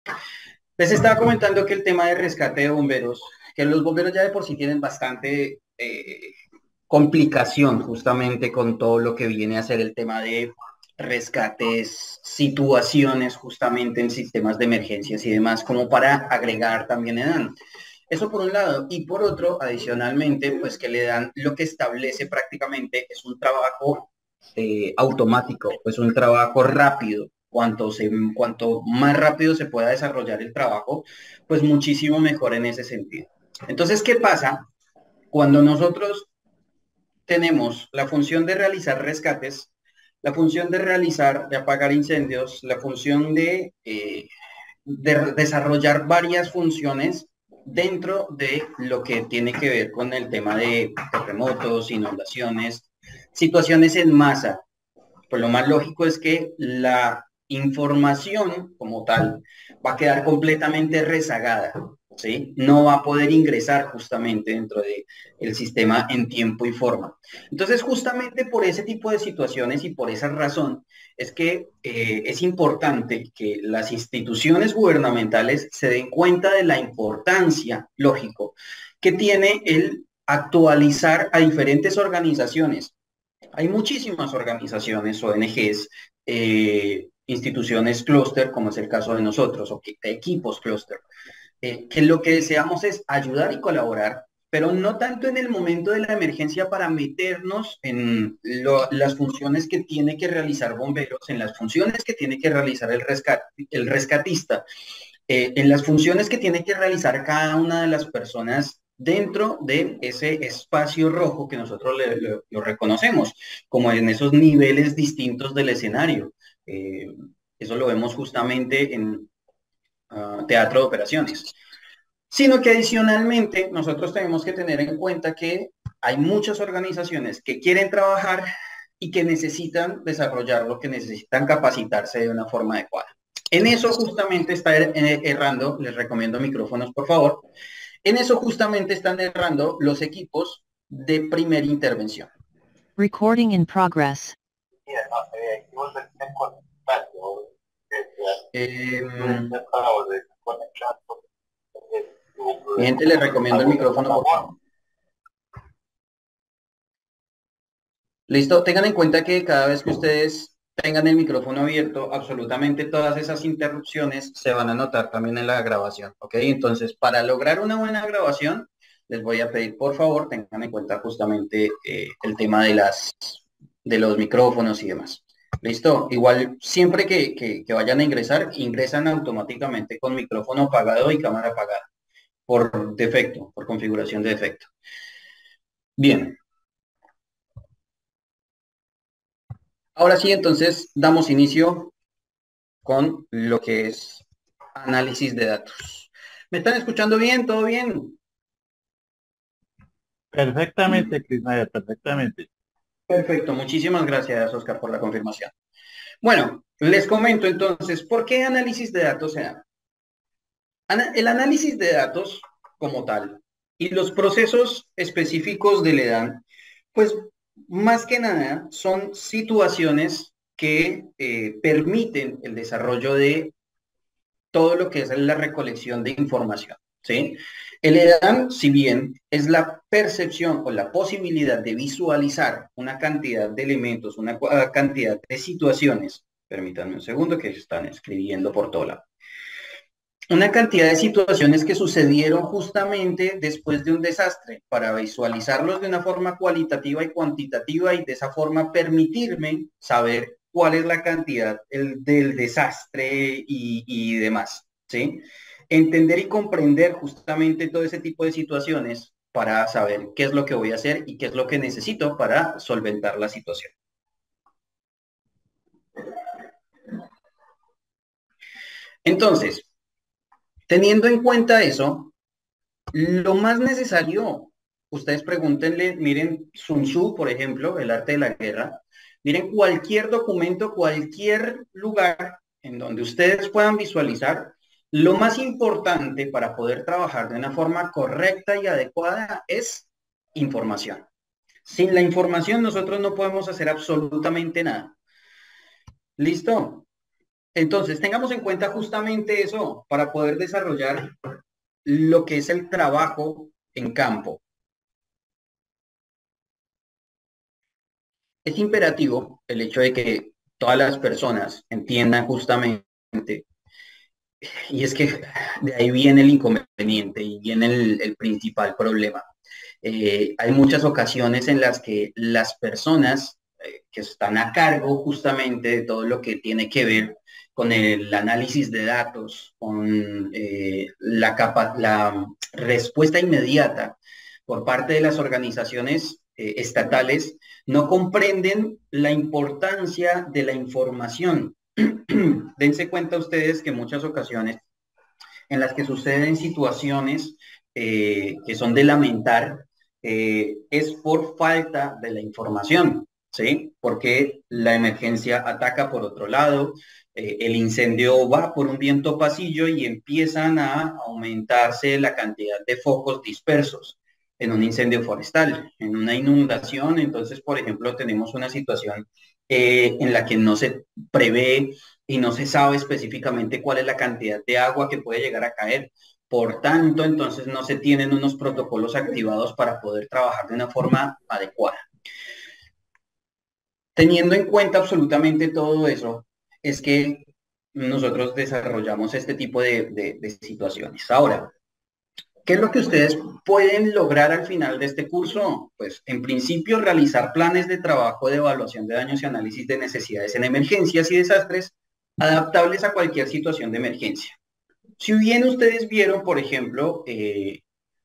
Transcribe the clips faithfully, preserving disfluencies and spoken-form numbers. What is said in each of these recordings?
Les estaba comentando que el tema de rescate de bomberos, que los bomberos ya de por sí tienen bastante eh, complicación justamente con todo lo que viene a ser el tema de rescates, situaciones justamente en sistemas de emergencias y demás, como para agregar también edad. Eso por un lado. Y por otro, adicionalmente, pues que le dan lo que establece prácticamente es un trabajo eh, automático, pues un trabajo rápido. Cuanto, se, cuanto más rápido se pueda desarrollar el trabajo, pues muchísimo mejor en ese sentido. Entonces, ¿qué pasa? Cuando nosotros tenemos la función de realizar rescates, la función de realizar, de apagar incendios, la función de, eh, de desarrollar varias funciones dentro de lo que tiene que ver con el tema de terremotos, inundaciones, situaciones en masa. Pues lo más lógico es que la información como tal va a quedar completamente rezagada, ¿sí? No va a poder ingresar justamente dentro de el sistema en tiempo y forma. Entonces, justamente por ese tipo de situaciones y por esa razón es que eh, es importante que las instituciones gubernamentales se den cuenta de la importancia, lógico, que tiene el actualizar a diferentes organizaciones. Hay muchísimas organizaciones, O N Ges, eh, instituciones clúster, como es el caso de nosotros, o que, equipos clúster, eh, que lo que deseamos es ayudar y colaborar, pero no tanto en el momento de la emergencia para meternos en lo, las funciones que tiene que realizar bomberos, en las funciones que tiene que realizar el, rescat, el rescatista, eh, en las funciones que tiene que realizar cada una de las personas dentro de ese espacio rojo que nosotros le, le, lo reconocemos, como en esos niveles distintos del escenario. Eh, eso lo vemos justamente en uh, teatro de operaciones. Sino que adicionalmente nosotros tenemos que tener en cuenta que hay muchas organizaciones que quieren trabajar y que necesitan desarrollar lo que necesitan capacitarse de una forma adecuada. En eso justamente está er, er, errando, les recomiendo micrófonos por favor, en eso justamente están errando los equipos de primera intervención. Recording in progress. Eh, mi gente, les recomiendo el micrófono por favor. Listo, tengan en cuenta que cada vez que ustedes tengan el micrófono abierto, absolutamente todas esas interrupciones se van a notar también en la grabación, ¿ok? Entonces, para lograr una buena grabación, les voy a pedir, por favor, tengan en cuenta justamente eh, el tema de, las, de los micrófonos y demás. ¿Listo? Igual, siempre que, que, que vayan a ingresar, ingresan automáticamente con micrófono apagado y cámara apagada, por defecto, por configuración de defecto. Bien. Ahora sí, entonces, damos inicio con lo que es análisis de datos. ¿Me están escuchando bien? ¿Todo bien? Perfectamente, Crismaya, perfectamente. Perfecto, muchísimas gracias, Oscar, por la confirmación. Bueno, les comento entonces, ¿por qué análisis de datos se da? El análisis de datos como tal y los procesos específicos del EDAN, pues más que nada son situaciones que eh, permiten el desarrollo de todo lo que es la recolección de información, ¿sí? El EDAN, si bien es la percepción o la posibilidad de visualizar una cantidad de elementos, una cantidad de situaciones, permítanme un segundo que están escribiendo por todo lado, una cantidad de situaciones que sucedieron justamente después de un desastre, para visualizarlos de una forma cualitativa y cuantitativa y de esa forma permitirme saber cuál es la cantidad el, del desastre y, y demás, ¿sí? Entender y comprender justamente todo ese tipo de situaciones para saber qué es lo que voy a hacer y qué es lo que necesito para solventar la situación. Entonces, teniendo en cuenta eso, lo más necesario, ustedes pregúntenle, miren Sun Tzu, por ejemplo, el arte de la guerra, miren cualquier documento, cualquier lugar en donde ustedes puedan visualizar, lo más importante para poder trabajar de una forma correcta y adecuada es información. Sin la información nosotros no podemos hacer absolutamente nada. ¿Listo? Entonces, tengamos en cuenta justamente eso para poder desarrollar lo que es el trabajo en campo. Es imperativo el hecho de que todas las personas entiendan justamente, y es que de ahí viene el inconveniente y viene el, el principal problema. Eh, hay muchas ocasiones en las que las personas eh, que están a cargo justamente de todo lo que tiene que ver con el análisis de datos, con eh, la, capa la respuesta inmediata por parte de las organizaciones eh, estatales, no comprenden la importancia de la información. Dense cuenta ustedes que en muchas ocasiones en las que suceden situaciones eh, que son de lamentar, eh, es por falta de la información, ¿sí? Porque la emergencia ataca por otro lado, eh, el incendio va por un viento pasillo y empiezan a aumentarse la cantidad de focos dispersos en un incendio forestal, en una inundación. Entonces, por ejemplo, tenemos una situación eh, en la que no se prevé y no se sabe específicamente cuál es la cantidad de agua que puede llegar a caer. Por tanto, entonces no se tienen unos protocolos activados para poder trabajar de una forma adecuada. Teniendo en cuenta absolutamente todo eso, es que nosotros desarrollamos este tipo de, de, de situaciones. Ahora, ¿qué es lo que ustedes pueden lograr al final de este curso? Pues en principio realizar planes de trabajo de evaluación de daños y análisis de necesidades en emergencias y desastres adaptables a cualquier situación de emergencia. Si bien ustedes vieron, por ejemplo, eh,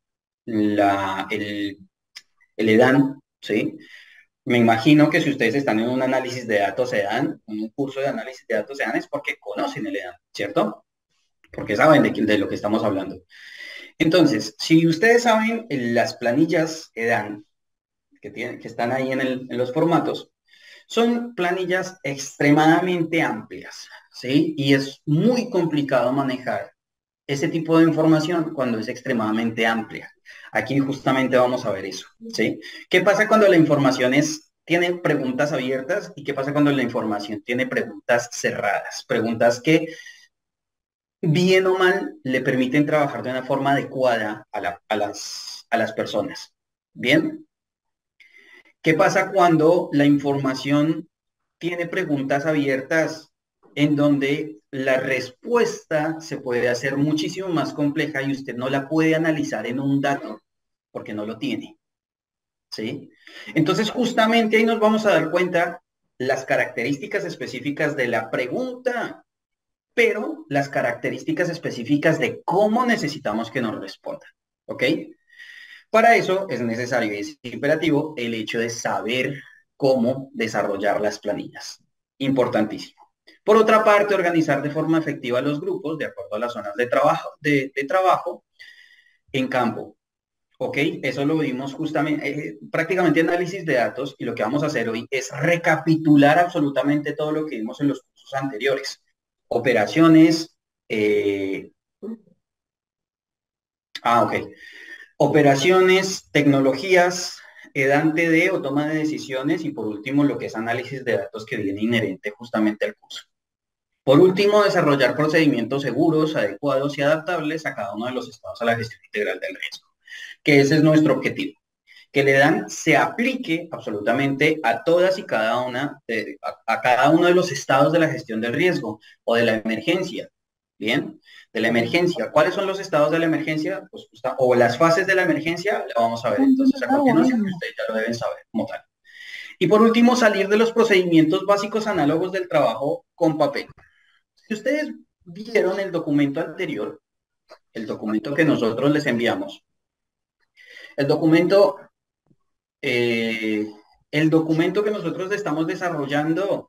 la, el, el EDAN, ¿sí? Me imagino que si ustedes están en un análisis de datos EDAN, en un curso de análisis de datos EDAN, es porque conocen el EDAN, ¿cierto? Porque saben de, de lo que estamos hablando. Entonces, si ustedes saben las planillas EDAN que, tienen, que están ahí en, el, en los formatos, son planillas extremadamente amplias, ¿sí? Y es muy complicado manejar ese tipo de información cuando es extremadamente amplia. Aquí justamente vamos a ver eso, ¿sí? ¿Qué pasa cuando la información es, tiene preguntas abiertas y qué pasa cuando la información tiene preguntas cerradas? Preguntas que bien o mal, le permiten trabajar de una forma adecuada a, la, a, las, a las personas. ¿Bien? ¿Qué pasa cuando la información tiene preguntas abiertas en donde la respuesta se puede hacer muchísimo más compleja y usted no la puede analizar en un dato porque no lo tiene? ¿Sí? Entonces, justamente ahí nos vamos a dar cuenta las características específicas de la pregunta, pero las características específicas de cómo necesitamos que nos respondan, ¿ok? Para eso es necesario y es imperativo el hecho de saber cómo desarrollar las planillas. Importantísimo. Por otra parte, organizar de forma efectiva los grupos de acuerdo a las zonas de trabajo, de, de trabajo en campo. ¿Ok? Eso lo vimos justamente, eh, prácticamente análisis de datos, y lo que vamos a hacer hoy es recapitular absolutamente todo lo que vimos en los cursos anteriores. Operaciones, eh, ah, ok. Operaciones, tecnologías, edante de o toma de decisiones y por último lo que es análisis de datos que viene inherente justamente al curso. Por último, desarrollar procedimientos seguros, adecuados y adaptables a cada uno de los estados a la gestión integral del riesgo, que ese es nuestro objetivo, que le dan se aplique absolutamente a todas y cada una, de, a, a cada uno de los estados de la gestión del riesgo o de la emergencia. Bien, de la emergencia. ¿Cuáles son los estados de la emergencia? Pues, o las fases de la emergencia, la vamos a ver entonces a continuación, que ustedes ya lo deben saber como tal. Y por último, salir de los procedimientos básicos análogos del trabajo con papel. Si ustedes vieron el documento anterior, el documento que nosotros les enviamos, el documento, eh, el documento que nosotros estamos desarrollando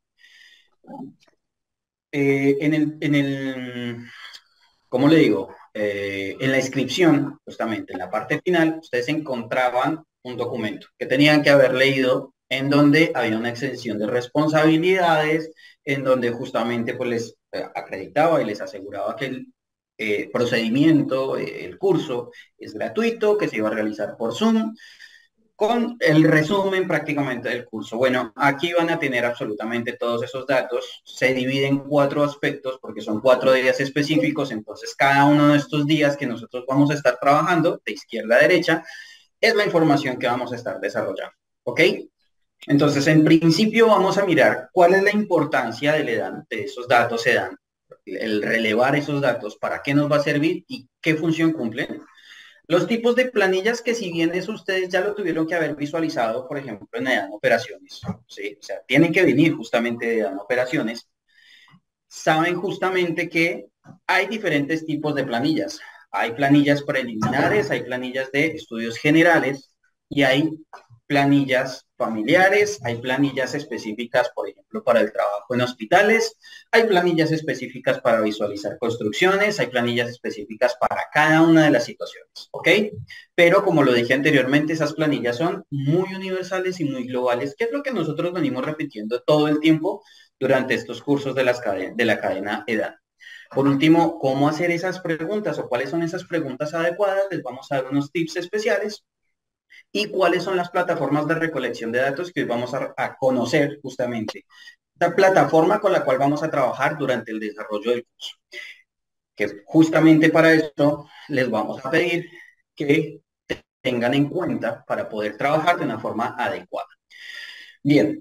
eh, en el, en el, ¿cómo le digo? Eh, en la inscripción, justamente en la parte final, ustedes encontraban un documento que tenían que haber leído en donde había una exención de responsabilidades, en donde justamente pues les eh, acreditaba y les aseguraba que el eh, procedimiento, eh, el curso es gratuito, que se iba a realizar por Zoom, con el resumen prácticamente del curso. Bueno, aquí van a tener absolutamente todos esos datos. Se divide en cuatro aspectos porque son cuatro días específicos. Entonces, cada uno de estos días que nosotros vamos a estar trabajando, de izquierda a derecha, es la información que vamos a estar desarrollando. ¿Ok? Entonces, en principio vamos a mirar cuál es la importancia del EDAN, de esos datos EDAN, el relevar esos datos, para qué nos va a servir y qué función cumplen. Los tipos de planillas que si bien eso ustedes ya lo tuvieron que haber visualizado, por ejemplo, en EDAN Operaciones, ¿sí? O sea, tienen que venir justamente de EDAN Operaciones, saben justamente que hay diferentes tipos de planillas. Hay planillas preliminares, hay planillas de estudios generales y hay planillas familiares, hay planillas específicas, por ejemplo, para el trabajo en hospitales, hay planillas específicas para visualizar construcciones, hay planillas específicas para cada una de las situaciones, ¿ok? Pero como lo dije anteriormente, esas planillas son muy universales y muy globales, que es lo que nosotros venimos repitiendo todo el tiempo durante estos cursos de, las caden de la cadena EDAN. Por último, ¿cómo hacer esas preguntas o cuáles son esas preguntas adecuadas? Les vamos a dar unos tips especiales y cuáles son las plataformas de recolección de datos que hoy vamos a, a conocer justamente. Esta plataforma con la cual vamos a trabajar durante el desarrollo del curso. Que justamente para esto les vamos a pedir que tengan en cuenta para poder trabajar de una forma adecuada. Bien.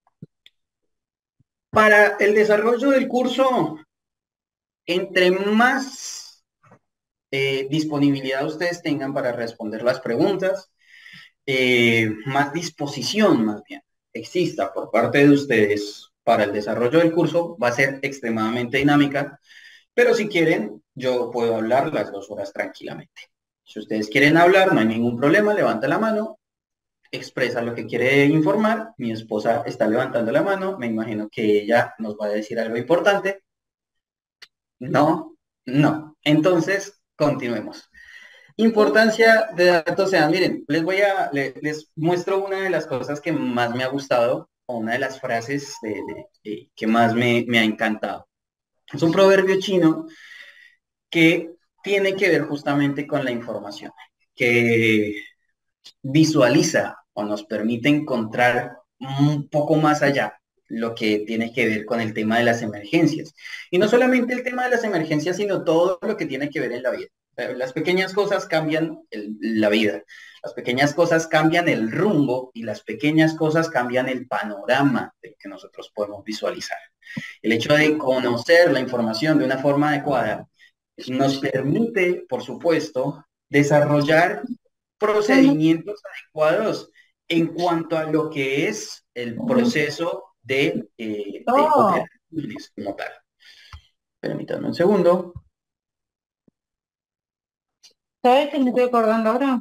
Para el desarrollo del curso, entre más eh, disponibilidad ustedes tengan para responder las preguntas, eh, más disposición más bien exista por parte de ustedes para el desarrollo del curso, va a ser extremadamente dinámica, pero si quieren, yo puedo hablar las dos horas tranquilamente. Si ustedes quieren hablar, no hay ningún problema, levanta la mano, expresa lo que quiere informar. Mi esposa está levantando la mano, me imagino que ella nos va a decir algo importante. No, no. Entonces, continuemos. Importancia de datos sean, miren, les voy a, les, les, muestro una de las cosas que más me ha gustado, o una de las frases de, de, de, que más me, me ha encantado. Es un proverbio chino que tiene que ver justamente con la información, que visualiza o nos permite encontrar un poco más allá lo que tiene que ver con el tema de las emergencias. Y no solamente el tema de las emergencias, sino todo lo que tiene que ver en la vida. Las pequeñas cosas cambian el, la vida, las pequeñas cosas cambian el rumbo y las pequeñas cosas cambian el panorama de lo que nosotros podemos visualizar. El hecho de conocer la información de una forma adecuada nos permite, por supuesto, desarrollar procedimientos adecuados en cuanto a lo que es el proceso de, eh, de operaciones como tal. Permítanme un segundo. ¿Sabes que me estoy acordando ahora?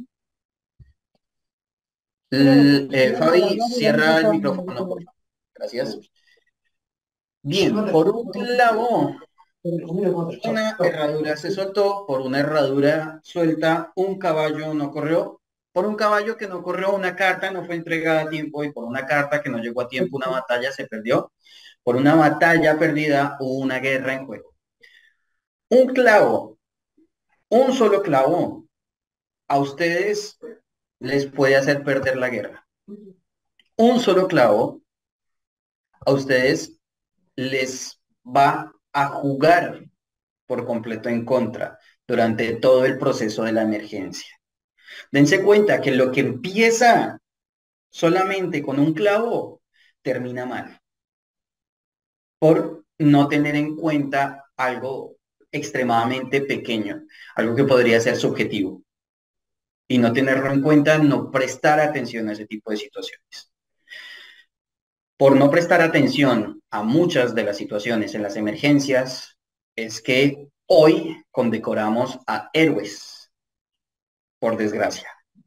L eh, Fabi, cierra el micrófono, por favor. Gracias. Bien, por un clavo, una herradura se soltó, por una herradura suelta, un caballo no corrió, por un caballo que no corrió, una carta no fue entregada a tiempo, y por una carta que no llegó a tiempo, una batalla se perdió. Por una batalla perdida, hubo una guerra en juego. Un clavo, un solo clavo, a ustedes les puede hacer perder la guerra. Un solo clavo, a ustedes les va a jugar por completo en contra durante todo el proceso de la emergencia. Dense cuenta que lo que empieza solamente con un clavo termina mal, por no tener en cuenta algo extremadamente pequeño, algo que podría ser subjetivo, y no tenerlo en cuenta, no prestar atención a ese tipo de situaciones. Por no prestar atención a muchas de las situaciones en las emergencias, es que hoy condecoramos a héroes, por desgracia.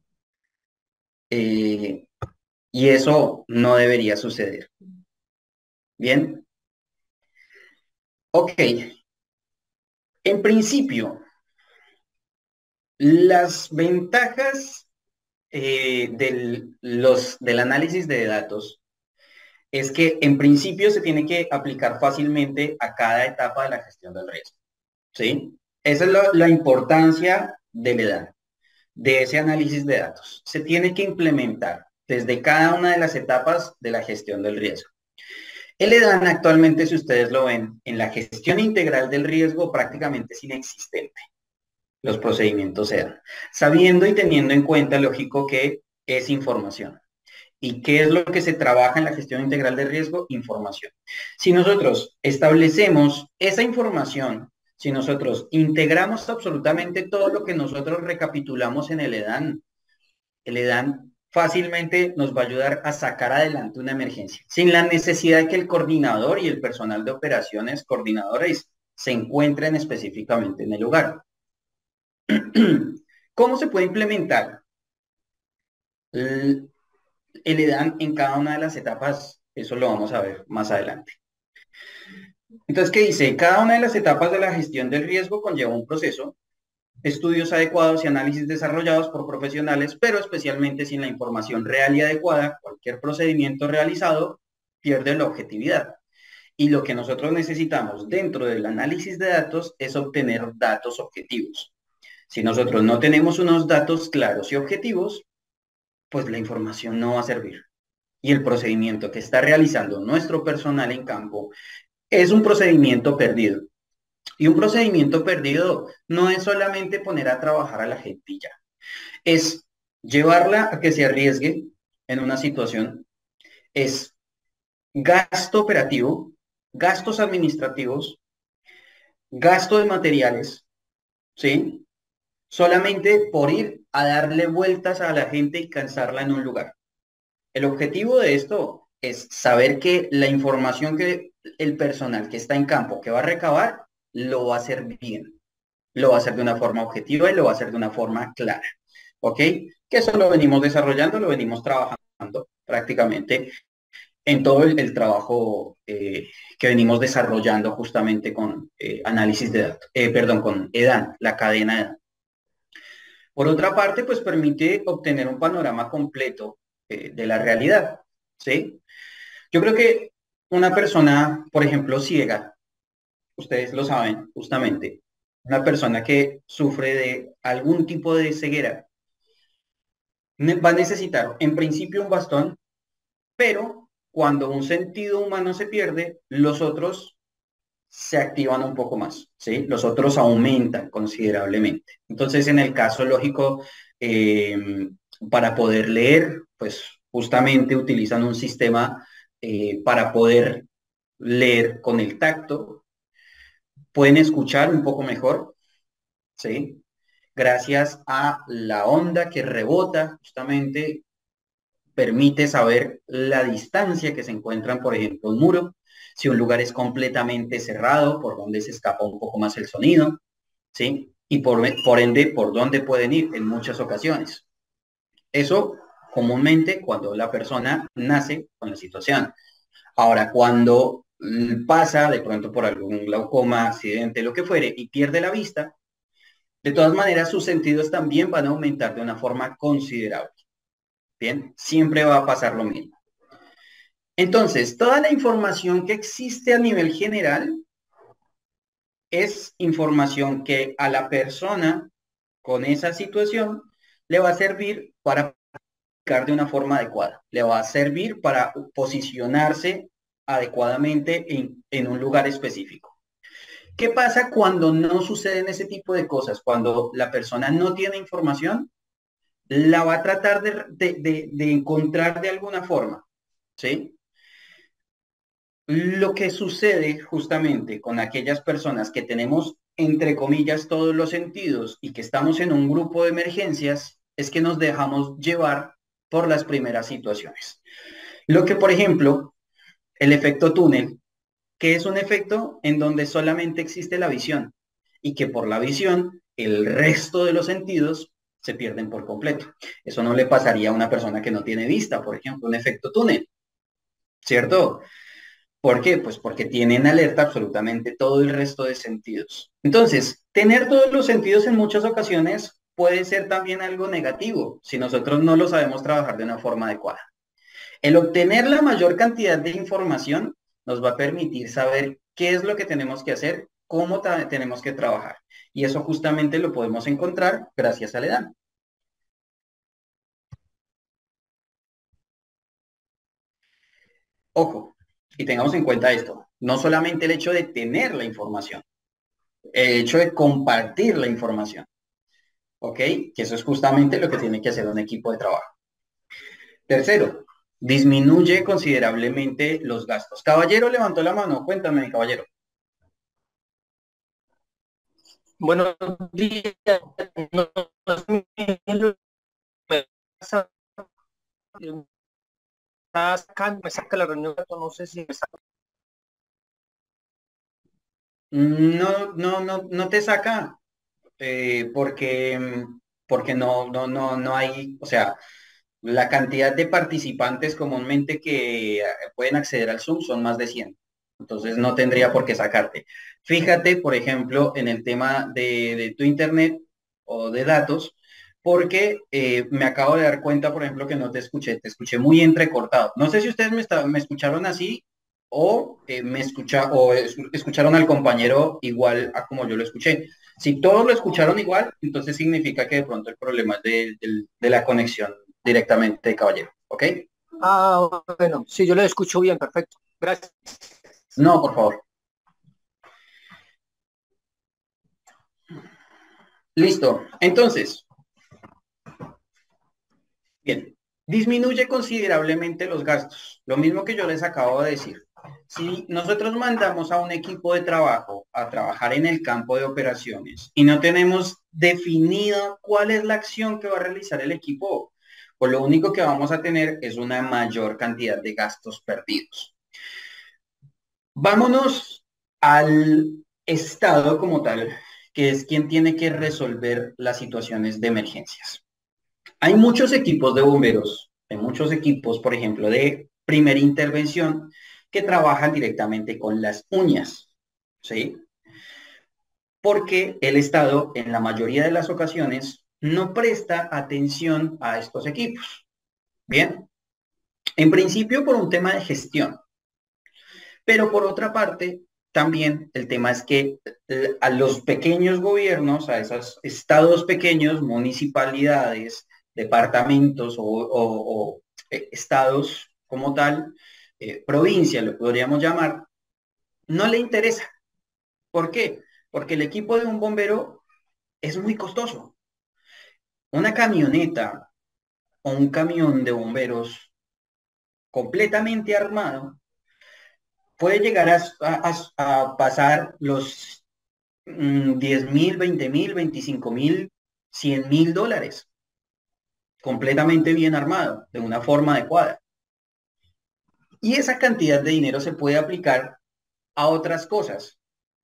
Eh, y eso no debería suceder. ¿Bien? Ok. En principio, las ventajas eh, del, los, del análisis de datos es que en principio se tiene que aplicar fácilmente a cada etapa de la gestión del riesgo. ¿Sí? Esa es la, la importancia de la edad. de ese análisis de datos se tiene que implementar desde cada una de las etapas de la gestión del riesgo. El EDAN actualmente, si ustedes lo ven, en la gestión integral del riesgo prácticamente es inexistente. Los procedimientos EDAN, sabiendo y teniendo en cuenta, lógico, que es información. ¿Y qué es lo que se trabaja en la gestión integral del riesgo? Información. Si nosotros establecemos esa información, si nosotros integramos absolutamente todo lo que nosotros recapitulamos en el EDAN, el EDAN fácilmente nos va a ayudar a sacar adelante una emergencia, sin la necesidad de que el coordinador y el personal de operaciones, coordinadores, se encuentren específicamente en el lugar. ¿Cómo se puede implementar el EDAN en cada una de las etapas? Eso lo vamos a ver más adelante. Entonces, ¿qué dice? Cada una de las etapas de la gestión del riesgo conlleva un proceso, estudios adecuados y análisis desarrollados por profesionales, pero especialmente sin la información real y adecuada, cualquier procedimiento realizado pierde la objetividad. Y lo que nosotros necesitamos dentro del análisis de datos es obtener datos objetivos. Si nosotros no tenemos unos datos claros y objetivos, pues la información no va a servir. Y el procedimiento que está realizando nuestro personal en campo es un procedimiento perdido. Y un procedimiento perdido no es solamente poner a trabajar a la gente ya. Es llevarla a que se arriesgue en una situación. Es gasto operativo, gastos administrativos, gasto de materiales, ¿sí? Solamente por ir a darle vueltas a la gente y cansarla en un lugar. El objetivo de esto es saber que la información que el personal que está en campo, que va a recabar, lo va a hacer bien, lo va a hacer de una forma objetiva y lo va a hacer de una forma clara, ¿ok? Que eso lo venimos desarrollando, lo venimos trabajando prácticamente en todo el, el trabajo eh, que venimos desarrollando justamente con eh, análisis de datos, eh, perdón, con EDAN, la cadena EDAN. Por otra parte, pues permite obtener un panorama completo eh, de la realidad, ¿sí? Yo creo que una persona, por ejemplo, ciega, ustedes lo saben justamente, una persona que sufre de algún tipo de ceguera va a necesitar en principio un bastón, pero cuando un sentido humano se pierde, los otros se activan un poco más, ¿sí? Los otros aumentan considerablemente. Entonces, en el caso lógico, eh, para poder leer, pues justamente utilizan un sistema eh, para poder leer con el tacto. Pueden escuchar un poco mejor, ¿sí? Gracias a la onda que rebota, justamente permite saber la distancia que se encuentran, por ejemplo, un muro, si un lugar es completamente cerrado, por donde se escapa un poco más el sonido, ¿sí? Y por, por ende, por dónde pueden ir en muchas ocasiones. Eso comúnmente cuando la persona nace con la situación. Ahora, cuando pasa de pronto por algún glaucoma, accidente, lo que fuere, y pierde la vista, de todas maneras sus sentidos también van a aumentar de una forma considerable. Bien, siempre va a pasar lo mismo. Entonces, toda la información que existe a nivel general es información que a la persona con esa situación le va a servir para aplicar de una forma adecuada, le va a servir para posicionarse adecuadamente en, en un lugar específico. ¿Qué pasa cuando no suceden ese tipo de cosas? Cuando la persona no tiene información, la va a tratar de, de, de, de encontrar de alguna forma, ¿sí? Lo que sucede justamente con aquellas personas que tenemos, entre comillas, todos los sentidos y que estamos en un grupo de emergencias, es que nos dejamos llevar por las primeras situaciones. Lo que, por ejemplo, el efecto túnel, que es un efecto en donde solamente existe la visión y que por la visión el resto de los sentidos se pierden por completo. Eso no le pasaría a una persona que no tiene vista, por ejemplo, un efecto túnel, ¿cierto? ¿Por qué? Pues porque tienen alerta absolutamente todo el resto de sentidos. Entonces, tener todos los sentidos en muchas ocasiones puede ser también algo negativo si nosotros no lo sabemos trabajar de una forma adecuada. El obtener la mayor cantidad de información nos va a permitir saber qué es lo que tenemos que hacer, cómo tenemos que trabajar. Y eso justamente lo podemos encontrar gracias al EDAN. Ojo, y tengamos en cuenta esto, no solamente el hecho de tener la información, el hecho de compartir la información, ¿ok? Que eso es justamente lo que tiene que hacer un equipo de trabajo. Tercero, disminuye considerablemente los gastos. Caballero levantó la mano, cuéntame, caballero. Buenos días. No, no, me pasa, me está sacando, me saca la reunión, no sé si me saca. No, no, no, no te saca, eh, porque, porque no, no, no, no hay, o sea, la cantidad de participantes comúnmente que eh, pueden acceder al Zoom son más de cien. Entonces no tendría por qué sacarte. Fíjate, por ejemplo, en el tema de, de tu internet o de datos, porque eh, me acabo de dar cuenta, por ejemplo, que no te escuché, te escuché muy entrecortado. No sé si ustedes me, está- me escucharon así o eh, me escucha, o es- escucharon al compañero igual a como yo lo escuché. Si todos lo escucharon igual, entonces significa que de pronto el problema es de, del- de la conexión directamente, caballero. ¿Ok? Ah, bueno, sí, yo lo escucho bien, perfecto. Gracias. No, por favor. Listo. Entonces, bien, disminuye considerablemente los gastos. Lo mismo que yo les acabo de decir. Si nosotros mandamos a un equipo de trabajo a trabajar en el campo de operaciones y no tenemos definido cuál es la acción que va a realizar el equipo, pues lo único que vamos a tener es una mayor cantidad de gastos perdidos. Vámonos al Estado como tal, que es quien tiene que resolver las situaciones de emergencias. Hay muchos equipos de bomberos, hay muchos equipos, por ejemplo, de primera intervención que trabajan directamente con las uñas, ¿sí? Porque el Estado, en la mayoría de las ocasiones, no presta atención a estos equipos. Bien, en principio por un tema de gestión, pero por otra parte, también el tema es que eh, a los pequeños gobiernos, a esos estados pequeños, municipalidades, departamentos o, o- o, eh, estados como tal, eh, provincia lo podríamos llamar, no le interesa. ¿Por qué? Porque el equipo de un bombero es muy costoso. Una camioneta o un camión de bomberos completamente armado puede llegar a, a- a pasar los mm, diez mil, veinte mil, veinticinco mil, cien mil dólares, completamente bien armado, de una forma adecuada. Y esa cantidad de dinero se puede aplicar a otras cosas.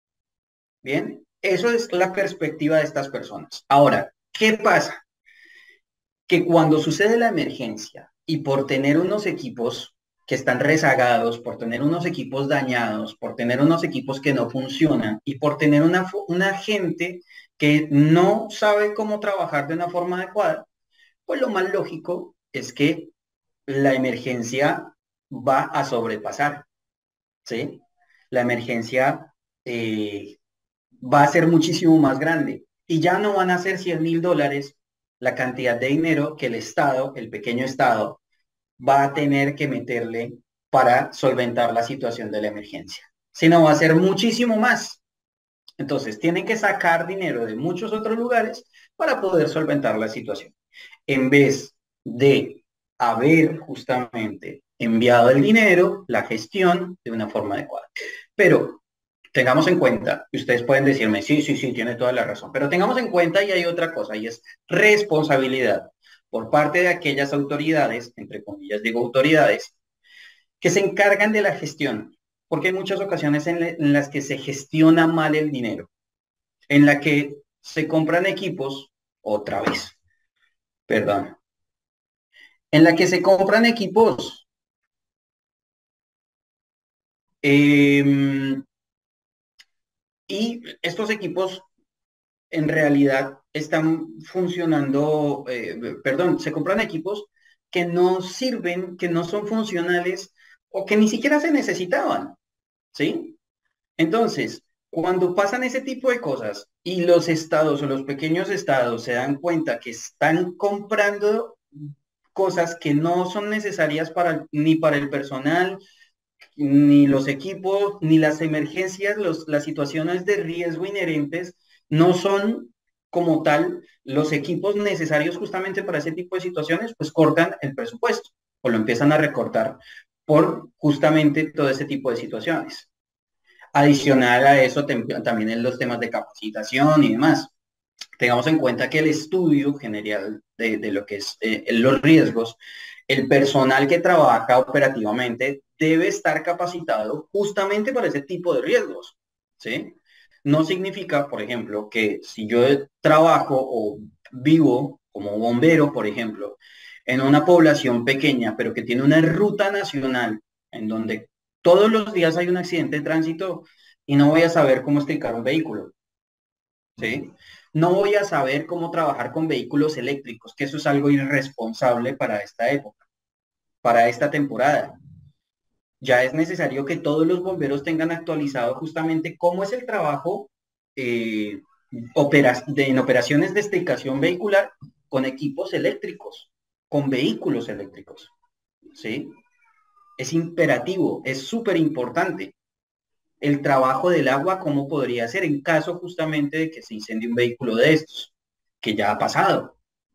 Bien, eso es la perspectiva de estas personas. Ahora, ¿qué pasa? Que cuando sucede la emergencia y por tener unos equipos que están rezagados, por tener unos equipos dañados, por tener unos equipos que no funcionan y por tener una, una gente que no sabe cómo trabajar de una forma adecuada, pues lo más lógico es que la emergencia va a sobrepasar, ¿sí? La emergencia eh, va a ser muchísimo más grande y ya no van a ser cien mil dólares la cantidad de dinero que el Estado, el pequeño Estado, va a tener que meterle para solventar la situación de la emergencia, sino va a ser muchísimo más. Entonces, tienen que sacar dinero de muchos otros lugares para poder solventar la situación, en vez de haber justamente enviado el dinero, la gestión de una forma adecuada. Pero tengamos en cuenta, y ustedes pueden decirme, sí, sí, sí, tiene toda la razón, pero tengamos en cuenta y hay otra cosa, y es responsabilidad por parte de aquellas autoridades, entre comillas digo autoridades, que se encargan de la gestión, porque hay muchas ocasiones en, le- en las que se gestiona mal el dinero, en la que se compran equipos, otra vez, perdón, en la que se compran equipos eh, y estos equipos en realidad están funcionando, eh, perdón, se compran equipos que no sirven, que no son funcionales o que ni siquiera se necesitaban, ¿sí? Entonces, cuando pasan ese tipo de cosas y los estados o los pequeños estados se dan cuenta que están comprando cosas que no son necesarias para, ni para el personal, ni los equipos, ni las emergencias, los, las situaciones de riesgo inherentes no son como tal los equipos necesarios justamente para ese tipo de situaciones, pues cortan el presupuesto o lo empiezan a recortar por justamente todo ese tipo de situaciones. Adicional a eso, también en los temas de capacitación y demás. Tengamos en cuenta que el estudio general de, de lo que es eh, los riesgos, el personal que trabaja operativamente debe estar capacitado justamente para ese tipo de riesgos, ¿sí? No significa, por ejemplo, que si yo trabajo o vivo como bombero, por ejemplo, en una población pequeña, pero que tiene una ruta nacional en donde todos los días hay un accidente de tránsito y no voy a saber cómo explicar un vehículo, ¿sí? No voy a saber cómo trabajar con vehículos eléctricos, que eso es algo irresponsable para esta época, para esta temporada. Ya es necesario que todos los bomberos tengan actualizado justamente cómo es el trabajo eh, opera de, en operaciones de explicación vehicular con equipos eléctricos, con vehículos eléctricos, ¿sí? Es imperativo, es súper importante. El trabajo del agua, cómo podría ser en caso justamente de que se incendie un vehículo de estos, que ya ha pasado.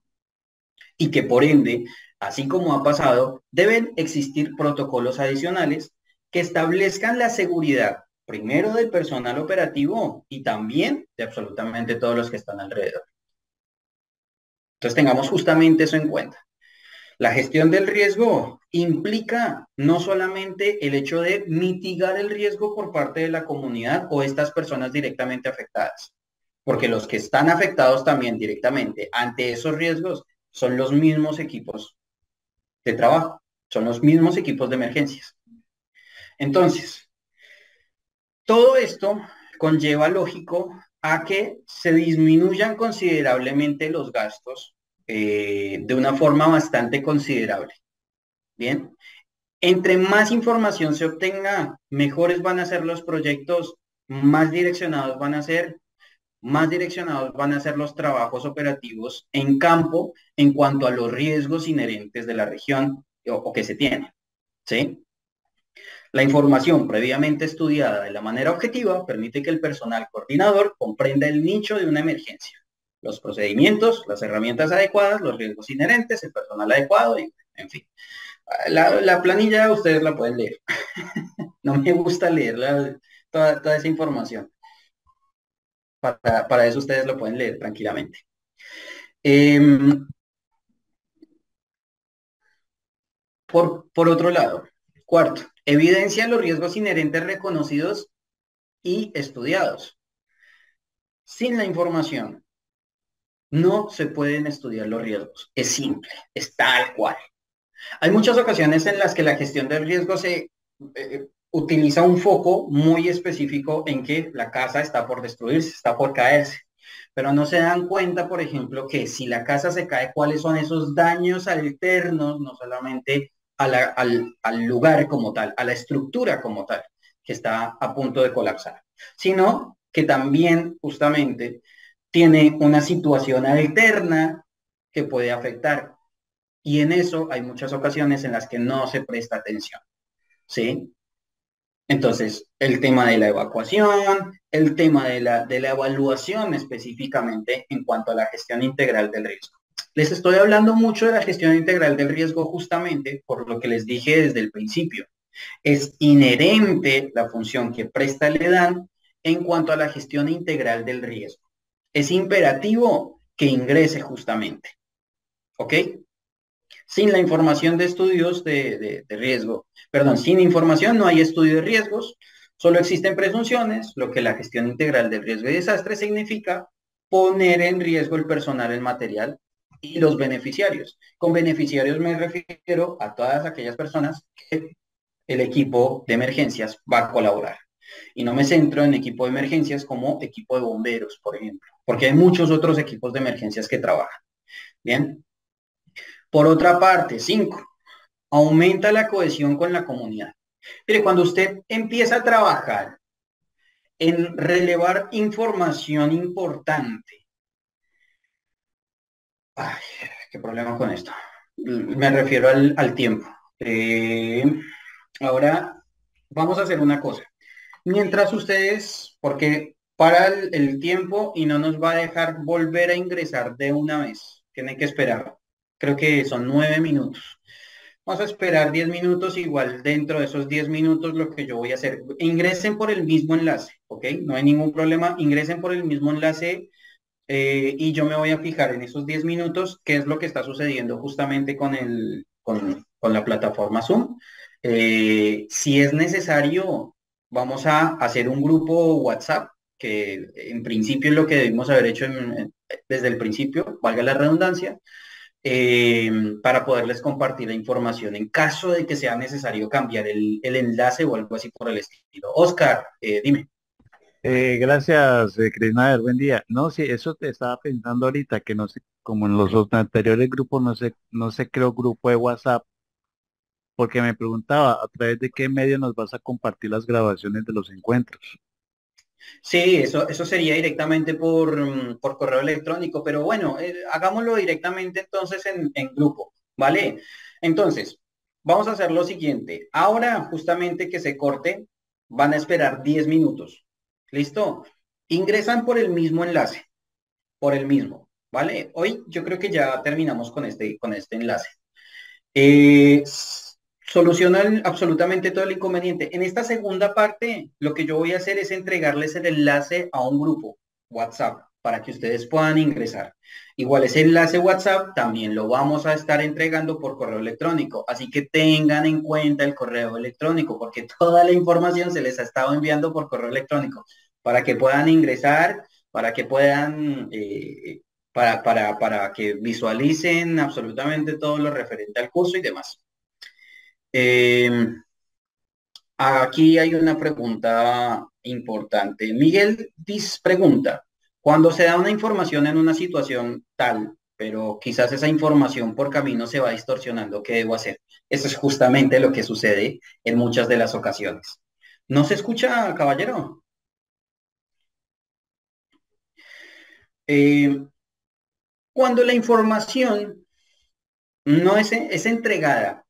Y que por ende, así como ha pasado, deben existir protocolos adicionales que establezcan la seguridad, primero del personal operativo y también de absolutamente todos los que están alrededor. Entonces tengamos justamente eso en cuenta. La gestión del riesgo implica no solamente el hecho de mitigar el riesgo por parte de la comunidad o estas personas directamente afectadas, porque los que están afectados también directamente ante esos riesgos son los mismos equipos de trabajo, son los mismos equipos de emergencias. Entonces, todo esto conlleva, lógico, a que se disminuyan considerablemente los gastos eh, de una forma bastante considerable. Bien, entre más información se obtenga, mejores van a ser los proyectos, más direccionados van a ser, más direccionados van a ser los trabajos operativos en campo en cuanto a los riesgos inherentes de la región o, o que se tienen, ¿sí? La información previamente estudiada de la manera objetiva permite que el personal coordinador comprenda el nicho de una emergencia, los procedimientos, las herramientas adecuadas, los riesgos inherentes, el personal adecuado, y, en fin. La, la planilla ustedes la pueden leer. No me gusta leer la, toda, toda esa información. Para, para eso ustedes lo pueden leer tranquilamente. Eh, por, por otro lado, cuarto, evidencia los riesgos inherentes reconocidos y estudiados. Sin la información, no se pueden estudiar los riesgos. Es simple, es tal cual. Hay muchas ocasiones en las que la gestión del riesgo se eh, utiliza un foco muy específico en que la casa está por destruirse, está por caerse. Pero no se dan cuenta, por ejemplo, que si la casa se cae, cuáles son esos daños alternos, no solamente a la, al, al lugar como tal, a la estructura como tal, que está a punto de colapsar, sino que también justamente tiene una situación alterna que puede afectar. Y en eso hay muchas ocasiones en las que no se presta atención, ¿sí? Entonces, el tema de la evacuación, el tema de la, de la evaluación específicamente en cuanto a la gestión integral del riesgo. Les estoy hablando mucho de la gestión integral del riesgo justamente por lo que les dije desde el principio. Es inherente la función que presta el EDAN en cuanto a la gestión integral del riesgo. Es imperativo que ingrese justamente, ¿ok? Sin la información de estudios de, de, de, riesgo, perdón, sin información no hay estudio de riesgos, solo existen presunciones, lo que la gestión integral del riesgo y desastre significa poner en riesgo el personal, el material y los beneficiarios. Con beneficiarios me refiero a todas aquellas personas que el equipo de emergencias va a colaborar. Y no me centro en equipo de emergencias como equipo de bomberos, por ejemplo, porque hay muchos otros equipos de emergencias que trabajan. Bien. Por otra parte, cinco, aumenta la cohesión con la comunidad. Mire, cuando usted empieza a trabajar en relevar información importante, ay, qué problema con esto. Me refiero al, al tiempo. Eh, ahora, vamos a hacer una cosa. Mientras ustedes, porque para el, el tiempo y no nos va a dejar volver a ingresar de una vez. Tienen que esperar. Creo que son nueve minutos. Vamos a esperar diez minutos, igual dentro de esos diez minutos lo que yo voy a hacer, ingresen por el mismo enlace, ¿ok? No hay ningún problema, ingresen por el mismo enlace eh, y yo me voy a fijar en esos diez minutos qué es lo que está sucediendo justamente con, el, con, con la plataforma Zoom. Eh, si es necesario, vamos a hacer un grupo WhatsApp, que en principio es lo que debimos haber hecho en- desde el principio, valga la redundancia, eh, para poderles compartir la información en caso de que sea necesario cambiar el, el enlace o algo así por el estilo. Oscar, eh, dime. Eh, gracias, eh, Crisnader, buen día. No, sí, eso te estaba pensando ahorita, que no sé, como en los otros anteriores grupos no se, no se creó grupo de WhatsApp, porque me preguntaba a través de qué medio nos vas a compartir las grabaciones de los encuentros. Sí, eso, eso sería directamente por, mm, por correo electrónico, pero bueno, eh, hagámoslo directamente entonces en, en grupo, ¿vale? Entonces, vamos a hacer lo siguiente. Ahora, justamente que se corte, van a esperar diez minutos. ¿Listo? Ingresan por el mismo enlace, por el mismo, ¿vale? Hoy yo creo que ya terminamos con este, con este enlace. Eh, s- solucionan absolutamente todo el inconveniente. En esta segunda parte, lo que yo voy a hacer es entregarles el enlace a un grupo WhatsApp para que ustedes puedan ingresar. Igual ese enlace WhatsApp también lo vamos a estar entregando por correo electrónico, así que tengan en cuenta el correo electrónico porque toda la información se les ha estado enviando por correo electrónico para que puedan ingresar, para que puedan eh, para, para, para que visualicen absolutamente todo lo referente al curso y demás. Eh, Aquí hay una pregunta importante. Miguel Diz pregunta, cuando se da una información en una situación tal, pero quizás esa información por camino se va distorsionando, ¿qué debo hacer? Eso es justamente lo que sucede en muchas de las ocasiones. ¿No se escucha, caballero? Eh, Cuando la información no es, es entregada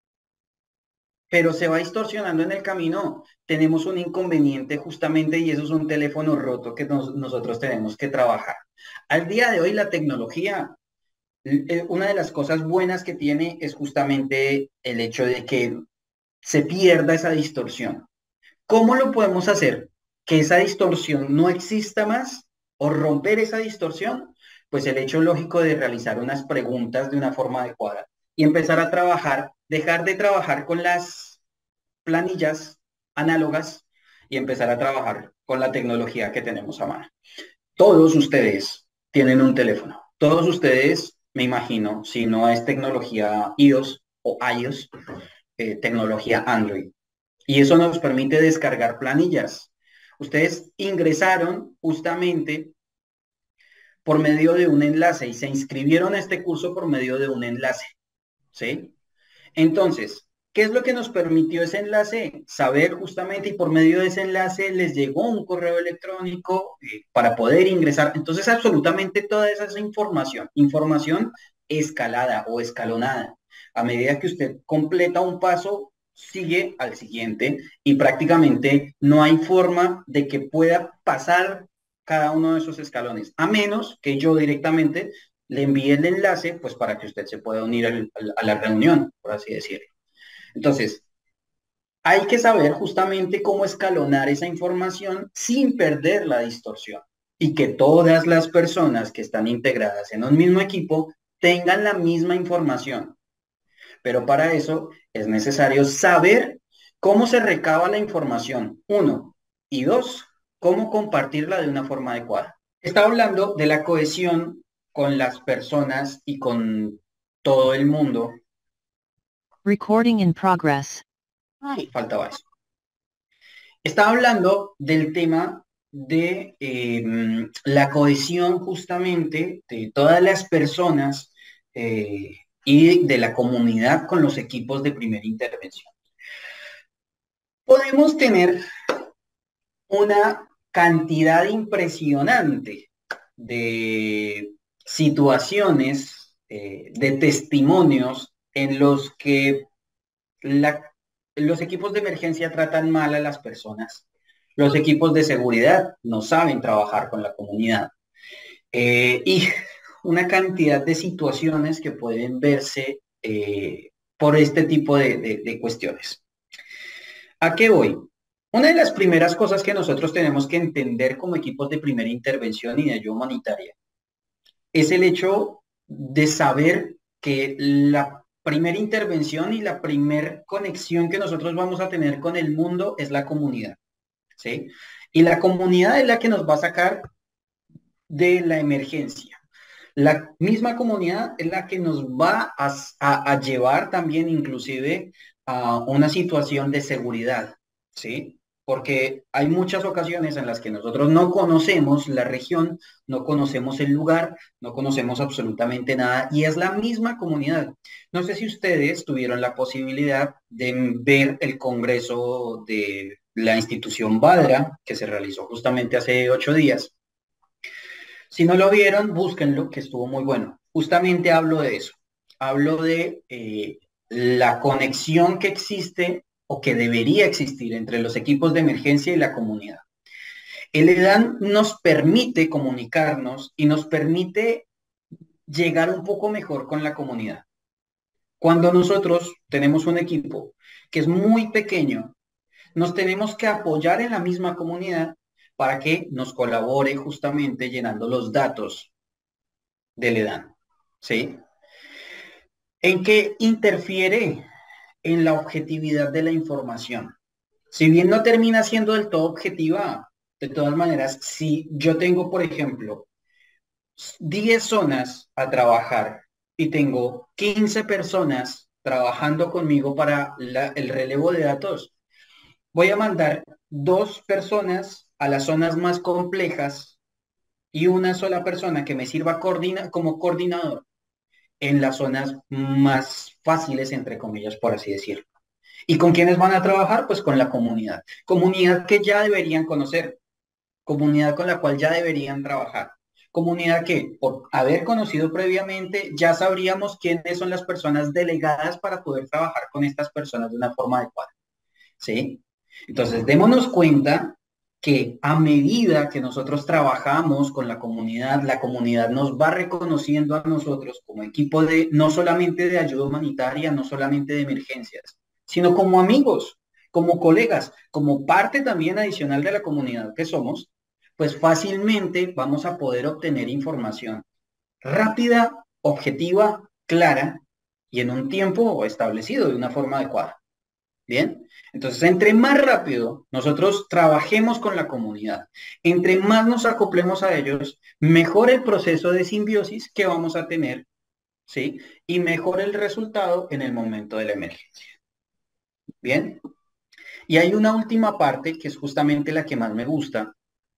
pero se va distorsionando en el camino, tenemos un inconveniente justamente y eso es un teléfono roto que nos- nosotros tenemos que trabajar. Al día de hoy la tecnología, eh, una de las cosas buenas que tiene es justamente el hecho de que se pierda esa distorsión. ¿Cómo lo podemos hacer? Que esa distorsión no exista más o romper esa distorsión, pues el hecho lógico de realizar unas preguntas de una forma adecuada y empezar a trabajar, dejar de trabajar con las planillas análogas y empezar a trabajar con la tecnología que tenemos a mano. Todos ustedes tienen un teléfono. Todos ustedes, me imagino, si no es tecnología iOS o iOS, eh, tecnología Android. Y eso nos permite descargar planillas. Ustedes ingresaron justamente por medio de un enlace y se inscribieron a este curso por medio de un enlace, ¿sí? Entonces, ¿qué es lo que nos permitió ese enlace? Saber justamente y por medio de ese enlace les llegó un correo electrónico eh, para poder ingresar. Entonces, absolutamente toda esa es información, información escalada o escalonada. A medida que usted completa un paso, sigue al siguiente y prácticamente no hay forma de que pueda pasar cada uno de esos escalones, a menos que yo directamente le envíe el enlace, pues para que usted se pueda unir al, al, a la reunión, por así decirlo. Entonces, hay que saber justamente cómo escalonar esa información sin perder la distorsión y que todas las personas que están integradas en un mismo equipo tengan la misma información. Pero para eso es necesario saber cómo se recaba la información, uno, y dos, cómo compartirla de una forma adecuada. Está hablando de la cohesión con las personas y con todo el mundo. Recording in progress. Ay, faltaba eso. Está hablando del tema de eh, la cohesión justamente de todas las personas eh, y de la comunidad con los equipos de primera intervención. Podemos tener una cantidad impresionante de situaciones, eh, de testimonios en los que la los equipos de emergencia tratan mal a las personas. Los equipos de seguridad no saben trabajar con la comunidad. Eh, y una cantidad de situaciones que pueden verse eh, por este tipo de, de, de cuestiones. ¿A qué voy? Una de las primeras cosas que nosotros tenemos que entender como equipos de primera intervención y de ayuda humanitaria es el hecho de saber que la primera intervención y la primera conexión que nosotros vamos a tener con el mundo es la comunidad, ¿sí? Y la comunidad es la que nos va a sacar de la emergencia. La misma comunidad es la que nos va a, a, a llevar también inclusive a una situación de seguridad, ¿sí? Porque hay muchas ocasiones en las que nosotros no conocemos la región, no conocemos el lugar, no conocemos absolutamente nada y es la misma comunidad. No sé si ustedes tuvieron la posibilidad de ver el congreso de la institución Badra, que se realizó justamente hace ocho días. Si no lo vieron, búsquenlo, que estuvo muy bueno. Justamente hablo de eso. Hablo de eh, la conexión que existe o que debería existir entre los equipos de emergencia y la comunidad. El EDAN nos permite comunicarnos y nos permite llegar un poco mejor con la comunidad. Cuando nosotros tenemos un equipo que es muy pequeño, nos tenemos que apoyar en la misma comunidad para que nos colabore justamente llenando los datos del EDAN, ¿sí? ¿En qué interfiere? En la objetividad de la información. Si bien no termina siendo del todo objetiva, de todas maneras, si yo tengo, por ejemplo, diez zonas a trabajar y tengo quince personas trabajando conmigo para la, el relevo de datos, voy a mandar dos personas a las zonas más complejas y una sola persona que me sirva coordina, como coordinador en las zonas más fáciles, entre comillas, por así decirlo. ¿Y con quiénes van a trabajar? Pues con la comunidad. Comunidad que ya deberían conocer, comunidad con la cual ya deberían trabajar. Comunidad que, por haber conocido previamente, ya sabríamos quiénes son las personas delegadas para poder trabajar con estas personas de una forma adecuada. ¿Sí? Entonces, démonos cuenta que a medida que nosotros trabajamos con la comunidad, la comunidad nos va reconociendo a nosotros como equipo de, no solamente de ayuda humanitaria, no solamente de emergencias, sino como amigos, como colegas, como parte también adicional de la comunidad que somos, pues fácilmente vamos a poder obtener información rápida, objetiva, clara y en un tiempo establecido de una forma adecuada. ¿Bien? Entonces, entre más rápido nosotros trabajemos con la comunidad, entre más nos acoplemos a ellos, mejor el proceso de simbiosis que vamos a tener, ¿sí? Y mejor el resultado en el momento de la emergencia. ¿Bien? Y hay una última parte que es justamente la que más me gusta.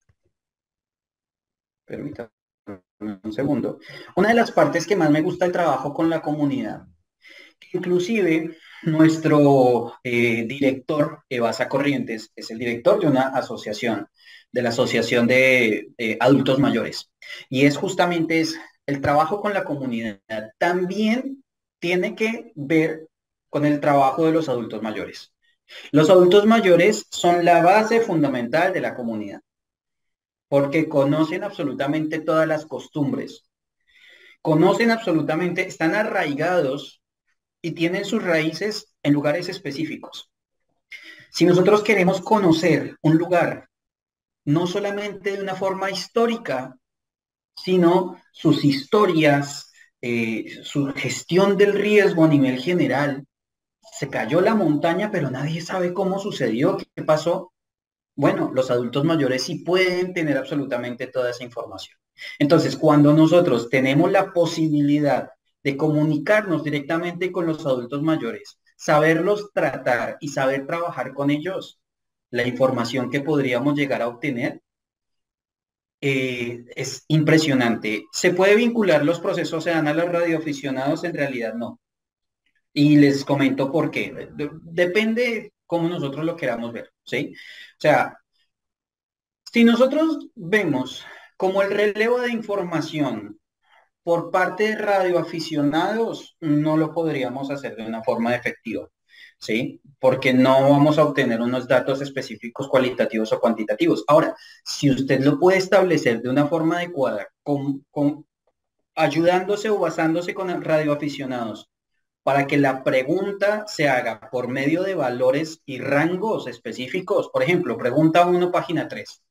Permítanme un segundo. Una de las partes que más me gusta el trabajo con la comunidad, inclusive nuestro eh, director, Evasa Corrientes, es el director de una asociación, de la Asociación de eh, Adultos Mayores. Y es justamente es, el trabajo con la comunidad también tiene que ver con el trabajo de los adultos mayores. Los adultos mayores son la base fundamental de la comunidad, porque conocen absolutamente todas las costumbres, conocen absolutamente, están arraigados y tienen sus raíces en lugares específicos. Si nosotros queremos conocer un lugar, no solamente de una forma histórica, sino sus historias, eh, su gestión del riesgo a nivel general, se cayó la montaña, pero nadie sabe cómo sucedió, qué pasó. Bueno, los adultos mayores sí pueden tener absolutamente toda esa información. Entonces, cuando nosotros tenemos la posibilidad de comunicarnos directamente con los adultos mayores, saberlos tratar y saber trabajar con ellos, la información que podríamos llegar a obtener eh, es impresionante. ¿Se puede vincular los procesos se dan a los radioaficionados? En realidad no. Y les comento por qué. De- depende cómo nosotros lo queramos ver, ¿sí? O sea, si nosotros vemos como el relevo de información por parte de radioaficionados, no lo podríamos hacer de una forma efectiva. ¿sí? Porque no vamos a obtener unos datos específicos cualitativos o cuantitativos. Ahora, si usted lo puede establecer de una forma adecuada, con, con, ayudándose o basándose con radioaficionados, para que la pregunta se haga por medio de valores y rangos específicos. Por ejemplo, pregunta uno, página tres.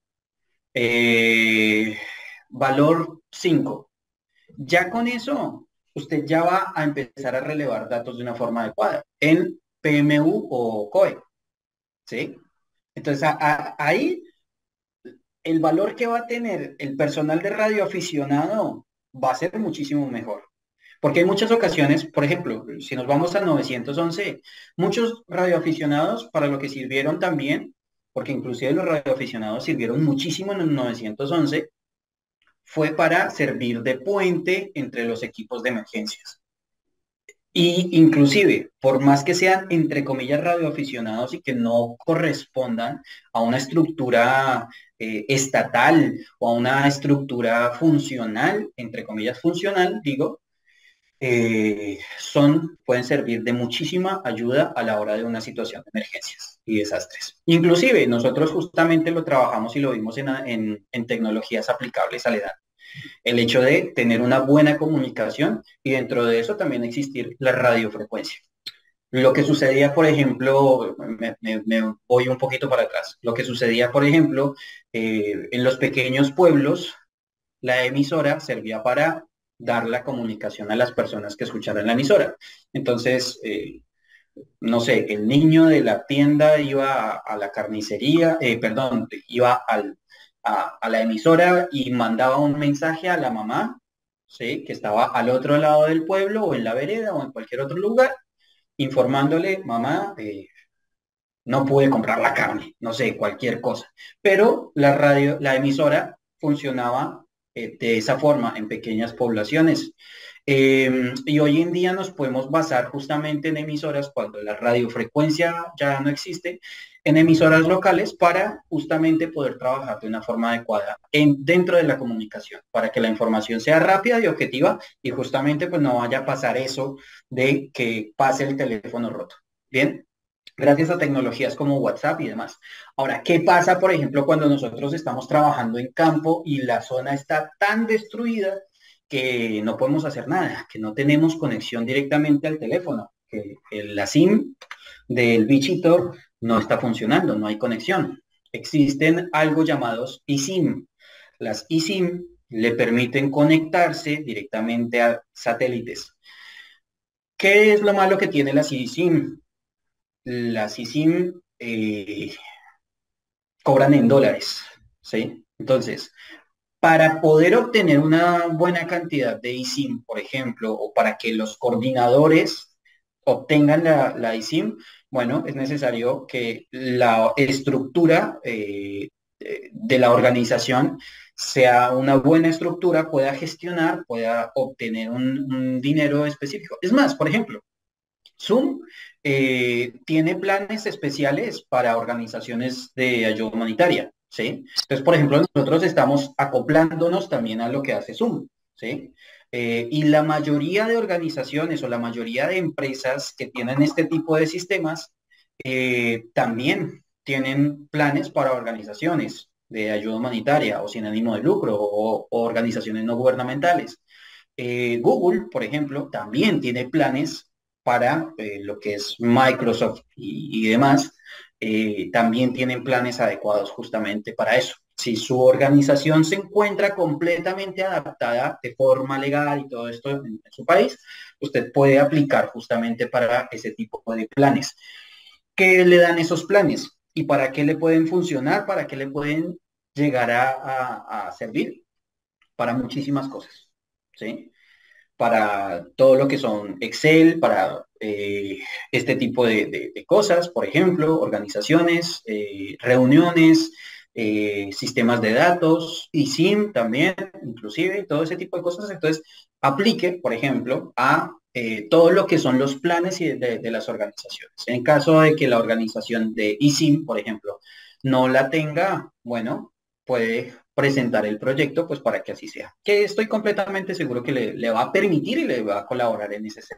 Eh, valor cinco. Ya con eso, usted ya va a empezar a relevar datos de una forma adecuada en P M U o C O E, ¿sí? Entonces, a, a, ahí el valor que va a tener el personal de radioaficionado va a ser muchísimo mejor. Porque hay muchas ocasiones, por ejemplo, si nos vamos a novecientos once, muchos radioaficionados para lo que sirvieron también, porque inclusive los radioaficionados sirvieron muchísimo en el novecientos once, fue para servir de puente entre los equipos de emergencias. Y inclusive, por más que sean, entre comillas, radioaficionados y que no correspondan a una estructura eh, estatal o a una estructura funcional, entre comillas, funcional, digo, eh, son, pueden servir de muchísima ayuda a la hora de una situación de emergencias y desastres. Inclusive, nosotros justamente lo trabajamos y lo vimos en, en, en tecnologías aplicables a la edad. El hecho de tener una buena comunicación y dentro de eso también existir la radiofrecuencia. Lo que sucedía, por ejemplo, me, me, me voy un poquito para atrás, lo que sucedía, por ejemplo, eh, en los pequeños pueblos, la emisora servía para dar la comunicación a las personas que escucharan la emisora. Entonces, eh, no sé, el niño de la tienda iba a, a la carnicería, eh, perdón, iba al, a, a la emisora y mandaba un mensaje a la mamá, ¿sí? Que estaba al otro lado del pueblo o en la vereda o en cualquier otro lugar, informándole, mamá, eh, no pude comprar la carne, no sé, cualquier cosa. Pero la radio, la emisora funcionaba eh, de esa forma en pequeñas poblaciones. Eh, y hoy en día nos podemos basar justamente en emisoras cuando la radiofrecuencia ya no existe, en emisoras locales para justamente poder trabajar de una forma adecuada en, dentro de la comunicación, para que la información sea rápida y objetiva y justamente pues no vaya a pasar eso de que pase el teléfono roto. Bien, gracias a tecnologías como WhatsApp y demás. Ahora, ¿qué pasa, por ejemplo, cuando nosotros estamos trabajando en campo y la zona está tan destruida que no podemos hacer nada, que no tenemos conexión directamente al teléfono, que la SIM del bichito no está funcionando, no hay conexión? Existen algo llamados eSIM. Las eSIM le permiten conectarse directamente a satélites. ¿Qué es lo malo que tiene las eSIM? Las eSIM eh, cobran en dólares, ¿sí? Entonces, para poder obtener una buena cantidad de eSIM, por ejemplo, o para que los coordinadores obtengan la, la eSIM, bueno, es necesario que la estructura eh, de la organización sea una buena estructura, pueda gestionar, pueda obtener un, un dinero específico. Es más, por ejemplo, Zoom eh, tiene planes especiales para organizaciones de ayuda humanitaria, ¿sí? Entonces, por ejemplo, nosotros estamos acoplándonos también a lo que hace Zoom, ¿sí? Eh, y la mayoría de organizaciones o la mayoría de empresas que tienen este tipo de sistemas eh, también tienen planes para organizaciones de ayuda humanitaria o sin ánimo de lucro o, o organizaciones no gubernamentales. Eh, Google, por ejemplo, también tiene planes para eh, lo que es Microsoft y, y demás, eh, también tienen planes adecuados justamente para eso. Si su organización se encuentra completamente adaptada de forma legal y todo esto en, en su país, usted puede aplicar justamente para ese tipo de planes. ¿Qué le dan esos planes? ¿Y para qué le pueden funcionar? ¿Para qué le pueden llegar a, a, a servir? Para muchísimas cosas, ¿sí? Para todo lo que son Excel, para eh, este tipo de, de, de, cosas, por ejemplo, organizaciones, eh, reuniones, eh, sistemas de datos, eSIM también, inclusive, todo ese tipo de cosas. Entonces, aplique, por ejemplo, a eh, todo lo que son los planes de, de, de las organizaciones. En caso de que la organización de eSIM, por ejemplo, no la tenga, bueno, puede presentar el proyecto, pues para que así sea. Que estoy completamente seguro que le, le va a permitir y le va a colaborar en ese sentido.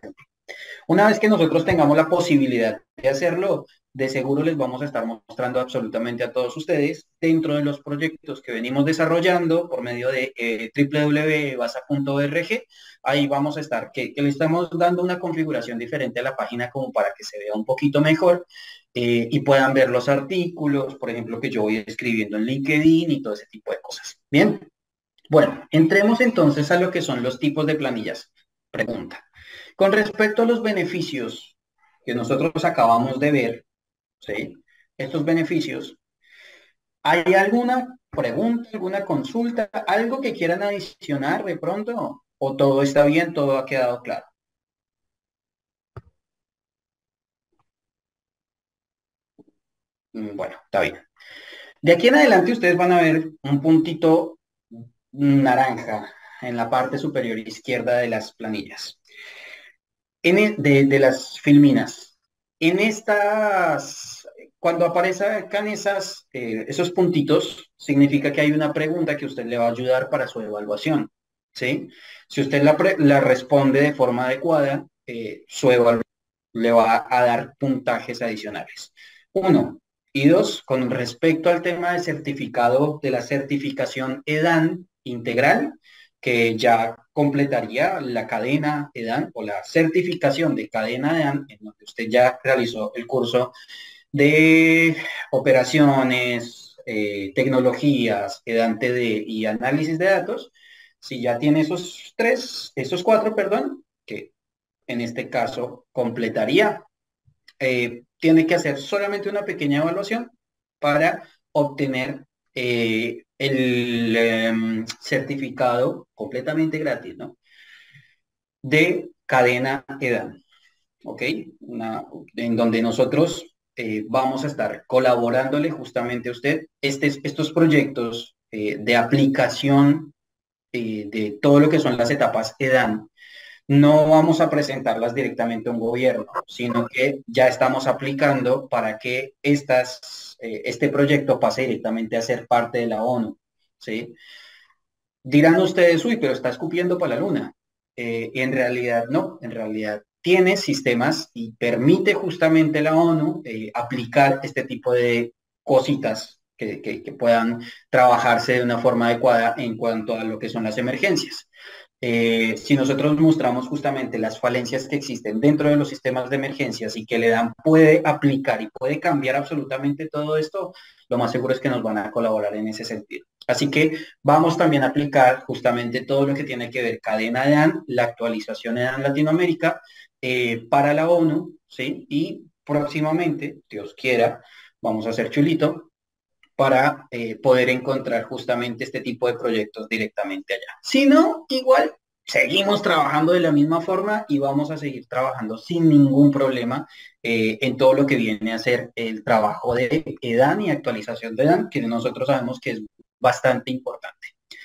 Una vez que nosotros tengamos la posibilidad de hacerlo, de seguro les vamos a estar mostrando absolutamente a todos ustedes dentro de los proyectos que venimos desarrollando por medio de eh, w w w punto basa punto org. Ahí vamos a estar, que, que le estamos dando una configuración diferente a la página como para que se vea un poquito mejor eh, y puedan ver los artículos, por ejemplo, que yo voy escribiendo en LinkedIn y todo ese tipo de cosas. Bien, bueno, entremos entonces a lo que son los tipos de planillas. Pregunta. Con respecto a los beneficios que nosotros acabamos de ver, ¿sí? Estos beneficios, ¿hay alguna pregunta, alguna consulta, algo que quieran adicionar de pronto? ¿O todo está bien, todo ha quedado claro? Mm, Bueno, está bien. De aquí en adelante ustedes van a ver un puntito naranja en la parte superior izquierda de las planillas. En el- de, de las filminas. En estas, cuando aparezcan esas, eh, esos puntitos, significa que hay una pregunta que usted le va a ayudar para su evaluación, ¿sí? Si usted la, pre- la responde de forma adecuada, eh, su evaluación le va a dar puntajes adicionales. Uno. Y dos, con respecto al tema del certificado, de la certificación EDAN integral, que ya completaría la cadena EDAN o la certificación de cadena EDAN, en donde usted ya realizó el curso de operaciones, eh, tecnologías, EDAN T D y análisis de datos. Si ya tiene esos tres, esos cuatro, perdón, que en este caso completaría, eh, tiene que hacer solamente una pequeña evaluación para obtener eh, el em, certificado completamente gratis, ¿no? De cadena EDAN, ¿ok? Una, en donde nosotros eh, vamos a estar colaborándole justamente a usted este, estos proyectos eh, de aplicación eh, de todo lo que son las etapas EDAN. No vamos a presentarlas directamente a un gobierno, sino que ya estamos aplicando para que estas, eh, este proyecto pase directamente a ser parte de la ONU, ¿sí? Dirán ustedes, uy, pero está escupiendo para la luna. Eh, en realidad no, en realidad tiene sistemas y permite justamente la ONU eh, aplicar este tipo de cositas que, que, que puedan trabajarse de una forma adecuada en cuanto a lo que son las emergencias. Eh, si nosotros mostramos justamente las falencias que existen dentro de los sistemas de emergencias y que le dan puede aplicar y puede cambiar absolutamente todo esto, lo más seguro es que nos van a colaborar en ese sentido. Así que vamos también a aplicar justamente todo lo que tiene que ver cadena EDAN, la actualización EDAN Latinoamérica eh, para la ONU, ¿sí? Y próximamente, Dios quiera, vamos a hacer chulito para eh, poder encontrar justamente este tipo de proyectos directamente allá. Si no, igual seguimos trabajando de la misma forma y vamos a seguir trabajando sin ningún problema eh, en todo lo que viene a ser el trabajo de EDAN y actualización de EDAN, que nosotros sabemos que es bastante importante.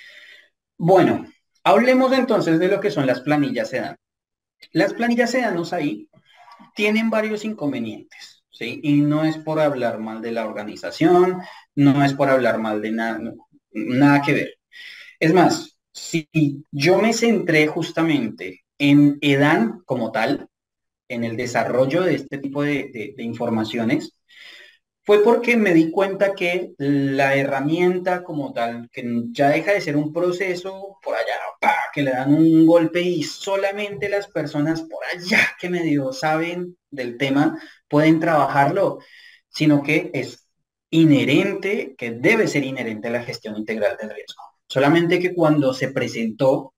Bueno, hablemos entonces de lo que son las planillas EDAN. Las planillas EDAN ahí tienen varios inconvenientes, ¿sí? Y no es por hablar mal de la organización, no es por hablar mal de nada, no, nada que ver. Es más, si yo me centré justamente en EDAN como tal, en el desarrollo de este tipo de, de, de informaciones, fue porque me di cuenta que la herramienta como tal, que ya deja de ser un proceso por allá, ¡pa!, que le dan un golpe y solamente las personas por allá que medio saben del tema pueden trabajarlo, sino que es inherente, que debe ser inherente a la gestión integral del riesgo. Solamente que cuando se presentó,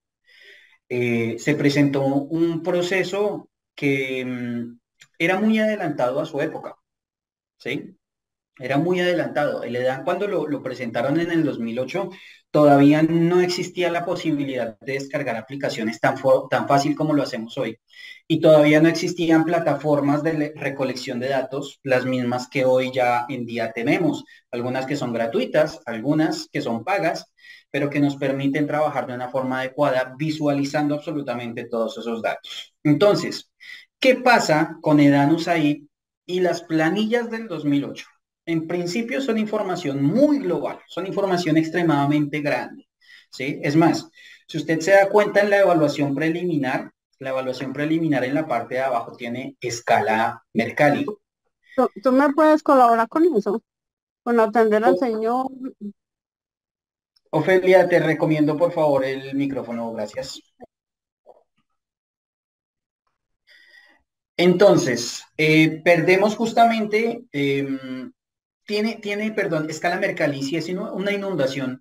eh, se presentó un proceso que mm, era muy adelantado a su época, ¿sí? Era muy adelantado. El EDAN cuando lo, lo presentaron en el dos mil ocho, todavía no existía la posibilidad de descargar aplicaciones tan, tan fácil como lo hacemos hoy. Y todavía no existían plataformas de recolección de datos, las mismas que hoy ya en día tenemos. Algunas que son gratuitas, algunas que son pagas, pero que nos permiten trabajar de una forma adecuada, visualizando absolutamente todos esos datos. Entonces, ¿qué pasa con EDAN U S A I D y las planillas del dos mil ocho? En principio son información muy global, son información extremadamente grande, ¿sí? Es más, si usted se da cuenta en la evaluación preliminar, La evaluación preliminar en la parte de abajo tiene escala Mercalli. ¿Tú, tú me puedes colaborar con eso? Con atender al O- señor. Ofelia, te recomiendo por favor el micrófono, gracias. Entonces, eh, perdemos justamente, em, tiene, tiene, perdón, escala Mercalli, si es inu- una inundación,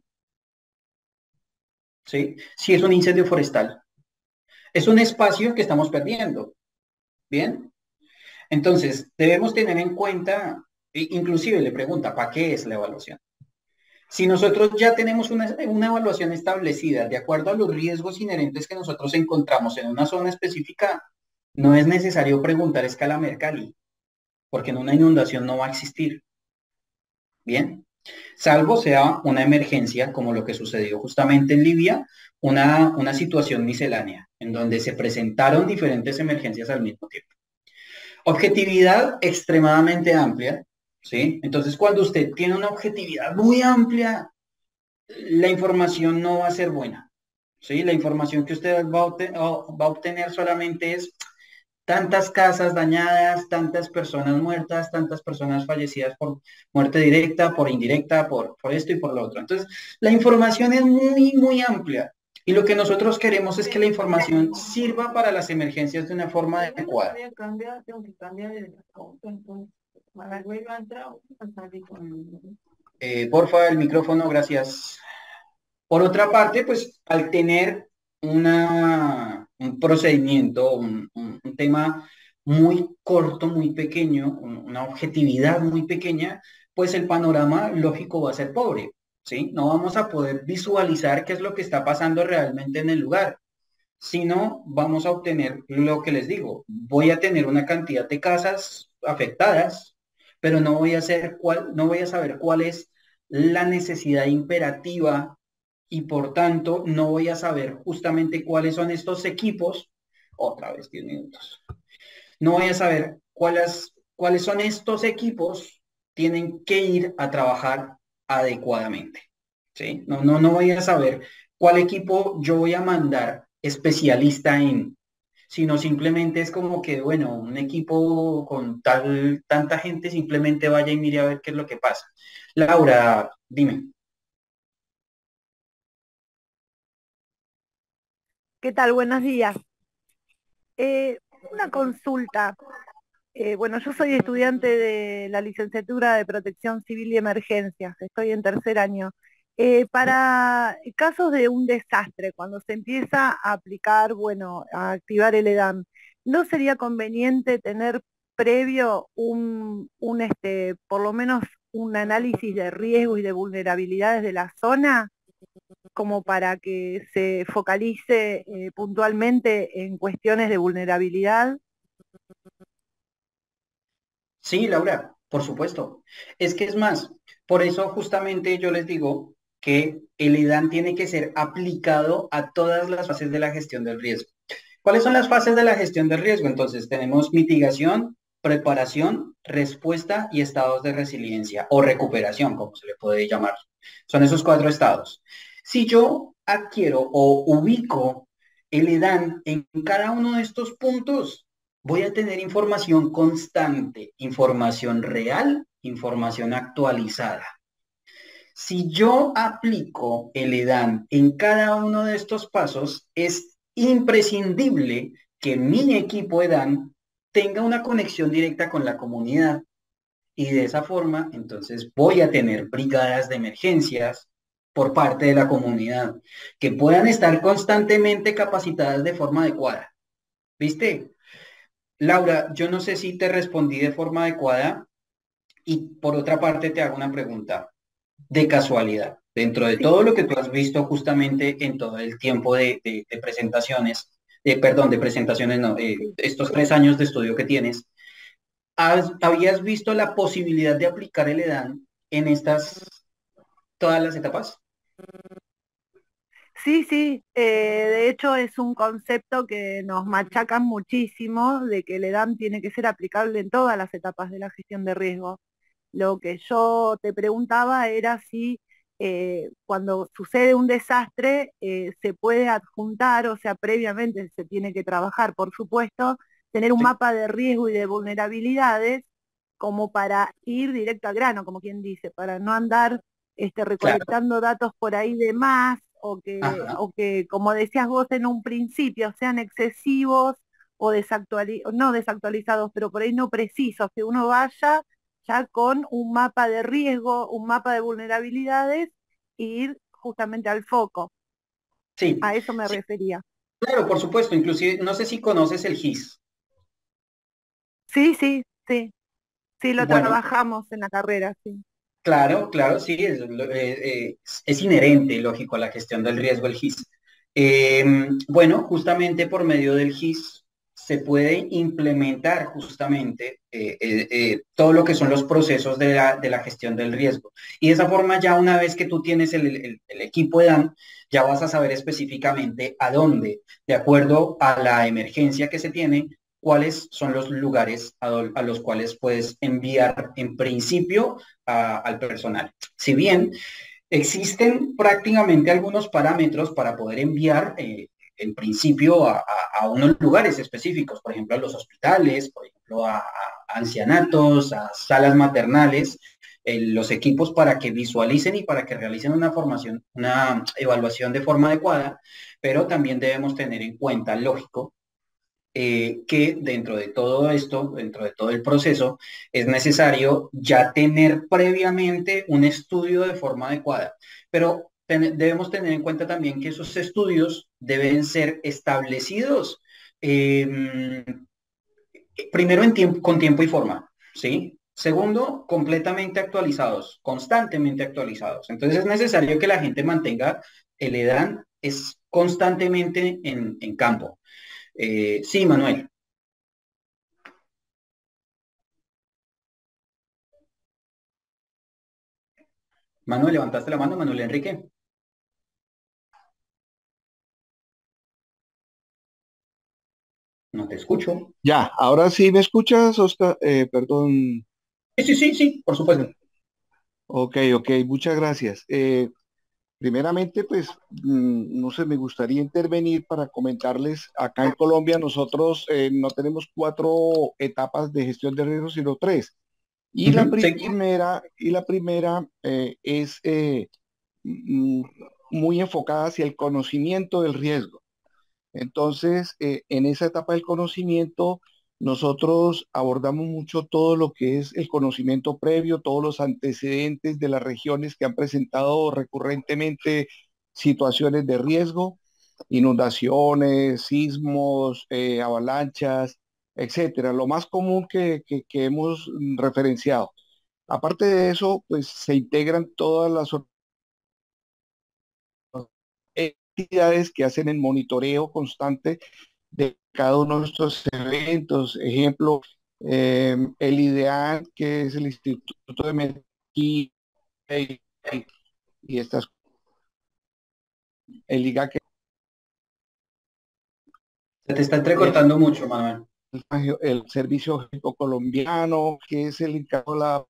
¿sí? Si es un incendio forestal. Es un espacio que estamos perdiendo, ¿bien? Entonces, debemos tener en cuenta, i- inclusive le pregunta, ¿para qué es la evaluación? Si nosotros ya tenemos una, una evaluación establecida de acuerdo a los riesgos inherentes que nosotros encontramos en una zona específica, no es necesario preguntar escala Mercalli, porque en una inundación no va a existir, ¿bien? Salvo sea una emergencia, como lo que sucedió justamente en Libia, una, una situación miscelánea, en donde se presentaron diferentes emergencias al mismo tiempo. Objetividad extremadamente amplia, ¿sí? Entonces, cuando usted tiene una objetividad muy amplia, la información no va a ser buena, ¿sí? La información que usted va a, obte- va a obtener solamente es tantas casas dañadas, tantas personas muertas, tantas personas fallecidas por muerte directa, por indirecta, por, por esto y por lo otro. Entonces, la información es muy, muy amplia. Y lo que nosotros queremos es que la información sirva para las emergencias de una forma adecuada. Eh, porfa, el micrófono, gracias. Por otra parte, pues al tener una, un procedimiento, un, un- un tema muy corto, muy pequeño, un- una objetividad muy pequeña, pues el panorama lógico va a ser pobre, ¿sí? No vamos a poder visualizar qué es lo que está pasando realmente en el lugar, sino vamos a obtener lo que les digo. Voy a tener una cantidad de casas afectadas, pero no voy a hacer cuál, no voy a saber cuál es la necesidad imperativa y por tanto no voy a saber justamente cuáles son estos equipos, otra vez diez minutos, no voy a saber cuáles, cuáles son estos equipos, tienen que ir a trabajar adecuadamente, ¿sí? No, no, no voy a saber cuál equipo yo voy a mandar especialista en, sino simplemente es como que, bueno, un equipo con tal, tanta gente simplemente vaya y mire a ver qué es lo que pasa. Laura, dime. ¿Qué tal? Buenos días. Eh, una consulta. Eh, bueno, yo soy estudiante de la licenciatura de Protección Civil y Emergencias, estoy en tercer año. Eh, para casos de un desastre, cuando se empieza a aplicar, bueno, a activar el EDAM, ¿no sería conveniente tener previo un, un este, por lo menos un análisis de riesgo y de vulnerabilidades de la zona, como para que se focalice eh, puntualmente en cuestiones de vulnerabilidad? Sí, Laura, por supuesto. Es que es más, por eso justamente yo les digo que el IDAN tiene que ser aplicado a todas las fases de la gestión del riesgo. ¿Cuáles son las fases de la gestión del riesgo? Entonces, tenemos mitigación, preparación, respuesta y estados de resiliencia o recuperación, como se le puede llamar. Son esos cuatro estados. Si yo adquiero o ubico el IDAN en cada uno de estos puntos, voy a tener información constante, información real, información actualizada. Si yo aplico el EDAN en cada uno de estos pasos, es imprescindible que mi equipo EDAN tenga una conexión directa con la comunidad. Y de esa forma, entonces voy a tener brigadas de emergencias por parte de la comunidad que puedan estar constantemente capacitadas de forma adecuada. ¿Viste? Laura, yo no sé si te respondí de forma adecuada y por otra parte te hago una pregunta de casualidad. Dentro de Sí, todo lo que tú has visto justamente en todo el tiempo de, de- de presentaciones, de, perdón, de presentaciones, no, eh, sí. estos tres años de estudio que tienes, ¿has- ¿habías visto la posibilidad de aplicar el EDAN en estas, todas las etapas? Sí, sí, eh, de hecho es un concepto que nos machacan muchísimo, de que el EDAM tiene que ser aplicable en todas las etapas de la gestión de riesgo. Lo que yo te preguntaba era si eh, cuando sucede un desastre, eh, se puede adjuntar, o sea, previamente se tiene que trabajar, por supuesto, tener un Sí, mapa de riesgo y de vulnerabilidades como para ir directo al grano, como quien dice, para no andar este, claro. recolectando datos por ahí de más, o que, Ajá. o que, como decías vos en un principio, sean excesivos o desactuali no desactualizados, pero por ahí no precisos, que uno vaya ya con un mapa de riesgo, un mapa de vulnerabilidades, e ir justamente al foco. Sí, A eso me sí, refería. claro, por supuesto. Inclusive, no sé si conoces el G I S. Sí, sí, sí, sí, lo Bueno, trabajamos en la carrera, sí. claro, claro, sí, es, lo- eh, eh, es inherente, lógico, a la gestión del riesgo el G I S. Eh, bueno, justamente por medio del G I S se puede implementar justamente eh, eh, eh, todo lo que son los procesos de la, de la gestión del riesgo. Y de esa forma ya una vez que tú tienes el, el- el equipo de D A N, ya vas a saber específicamente a dónde, de acuerdo a la emergencia que se tiene, cuáles son los lugares a, do- a los cuales puedes enviar en principio a- al personal. Si bien existen prácticamente algunos parámetros para poder enviar eh, en principio a, a- a unos lugares específicos, por ejemplo a los hospitales, por ejemplo a, a ancianatos, a salas maternales, eh, los equipos para que visualicen y para que realicen una formación, una evaluación de forma adecuada, pero también debemos tener en cuenta, lógico, eh, que dentro de todo esto, dentro de todo el proceso, es necesario ya tener previamente un estudio de forma adecuada. Pero ten- debemos tener en cuenta también que esos estudios deben ser establecidos eh, primero en tiempo, con tiempo y forma, ¿sí? Segundo, completamente actualizados, constantemente actualizados. Entonces es necesario que la gente mantenga el E D A N es constantemente en, en campo. Eh, sí, Manuel. Manuel, levantaste la mano, Manuel Enrique. No te escucho. Ya, ahora sí me escuchas, Oscar. Eh, perdón. Sí, sí, sí, sí, por supuesto. Ok, ok, muchas gracias. Eh, primeramente, pues, mm, no sé, me gustaría intervenir para comentarles, acá en Colombia nosotros eh, no tenemos cuatro etapas de gestión de riesgos, sino tres. Y la Ujú, sí, primera, y la primera eh, es eh, mm, muy enfocada hacia el conocimiento del riesgo. Entonces, eh, en esa etapa del conocimiento, nosotros abordamos mucho todo lo que es el conocimiento previo, todos los antecedentes de las regiones que han presentado recurrentemente situaciones de riesgo, inundaciones, sismos, eh, avalanchas, etcétera. Lo más común que, que- que hemos mm, referenciado. Aparte de eso, pues se integran todas las entidades que hacen el monitoreo constante de cada uno de estos eventos. Ejemplo, eh, el IDEAN, que es el Instituto de Meteorología y, y estas, el IGA, que se te está es entrecortando mucho, Manuel. el, el Servicio Geológico Colombiano, que es el encargado de la...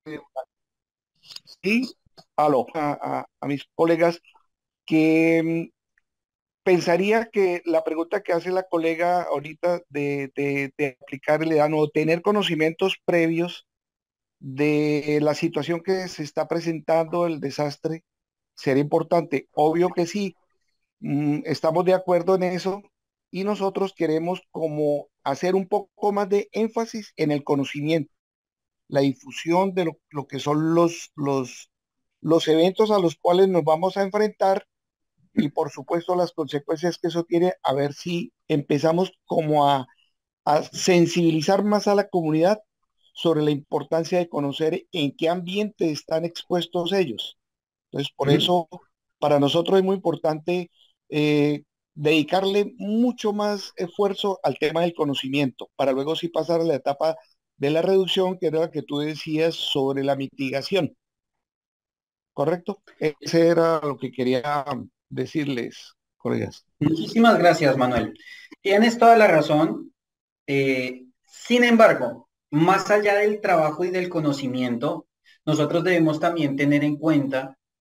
Y aló, a, a, a mis colegas que mm, pensaría que la pregunta que hace la colega ahorita de, de, de aplicar el EDAN o tener conocimientos previos de la situación que se está presentando, el desastre, sería importante. Obvio que sí, mm, estamos de acuerdo en eso y nosotros queremos como hacer un poco más de énfasis en el conocimiento, la difusión de lo, lo que son los, los, los eventos a los cuales nos vamos a enfrentar y por supuesto las consecuencias que eso tiene, a ver si empezamos como a, a sensibilizar más a la comunidad sobre la importancia de conocer en qué ambiente están expuestos ellos. Entonces, por Ujú. eso, para nosotros es muy importante eh, dedicarle mucho más esfuerzo al tema del conocimiento, para luego sí pasar a la etapa de la reducción, que era la que tú decías sobre la mitigación, ¿correcto? Ese era lo que quería decirles, colegas. Muchísimas gracias, Manuel. Tienes toda la razón. Eh, sin embargo, más allá del trabajo y del conocimiento, nosotros debemos también tener en cuenta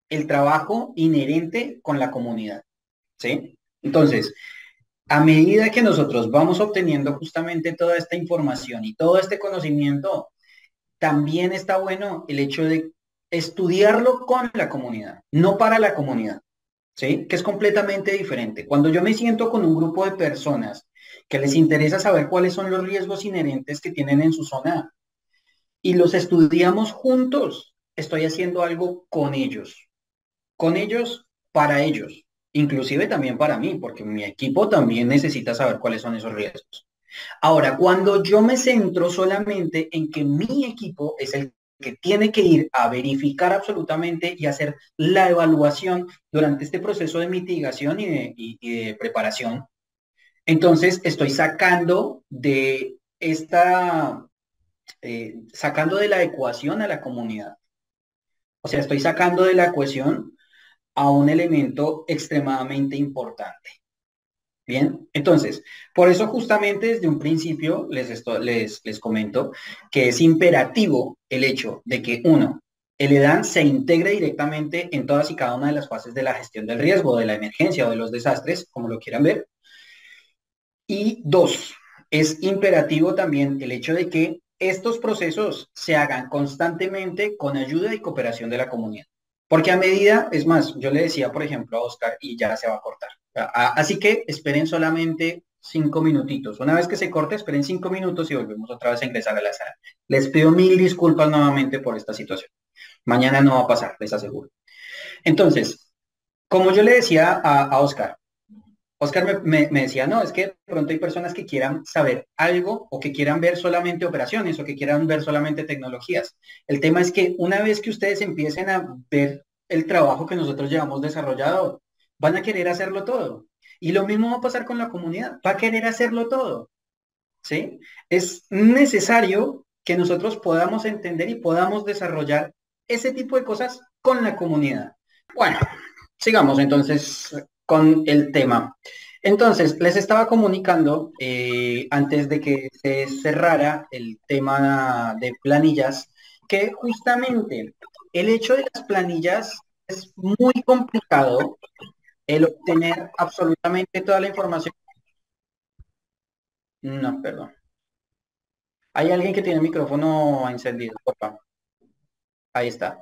el trabajo inherente con la comunidad, ¿sí? Entonces, a medida que nosotros vamos obteniendo justamente toda esta información y todo este conocimiento, también está bueno el hecho de estudiarlo con la comunidad, no para la comunidad, ¿sí? Que es completamente diferente. Cuando yo me siento con un grupo de personas que les interesa saber cuáles son los riesgos inherentes que tienen en su zona y los estudiamos juntos, estoy haciendo algo con ellos, con ellos, para ellos, inclusive también para mí, porque mi equipo también necesita saber cuáles son esos riesgos. Ahora, cuando yo me centro solamente en que mi equipo es el que tiene que ir a verificar absolutamente y hacer la evaluación durante este proceso de mitigación y de, y, y de preparación, entonces estoy sacando de esta, eh, sacando de la ecuación a la comunidad. O sea, estoy sacando de la ecuación a un elemento extremadamente importante. Bien, entonces, por eso justamente desde un principio les, esto, les, les comento que es imperativo el hecho de que, uno, el EDAN se integre directamente en todas y cada una de las fases de la gestión del riesgo, de la emergencia o de los desastres, como lo quieran ver. Y dos, es imperativo también el hecho de que estos procesos se hagan constantemente con ayuda y cooperación de la comunidad. Porque a medida, es más, yo le decía, por ejemplo, a Oscar, y ya se va a cortar. Así que esperen solamente cinco minutitos. Una vez que se corte, esperen cinco minutos y volvemos otra vez a ingresar a la sala. Les pido mil disculpas nuevamente por esta situación. Mañana no va a pasar, les aseguro. Entonces, como yo le decía a, a Oscar, Oscar me, me, me decía, no, es que de pronto hay personas que quieran saber algo o que quieran ver solamente operaciones o que quieran ver solamente tecnologías. El tema es que una vez que ustedes empiecen a ver el trabajo que nosotros llevamos desarrollado, van a querer hacerlo todo. Y lo mismo va a pasar con la comunidad, va a querer hacerlo todo. ¿Sí? Es necesario que nosotros podamos entender y podamos desarrollar ese tipo de cosas con la comunidad. Bueno, sigamos entonces con el tema. Entonces, les estaba comunicando eh, antes de que se cerrara el tema de planillas, que justamente el hecho de las planillas es muy complicado el obtener absolutamente toda la información. No, perdón. Hay alguien que tiene el micrófono encendido, por favor. Ahí está.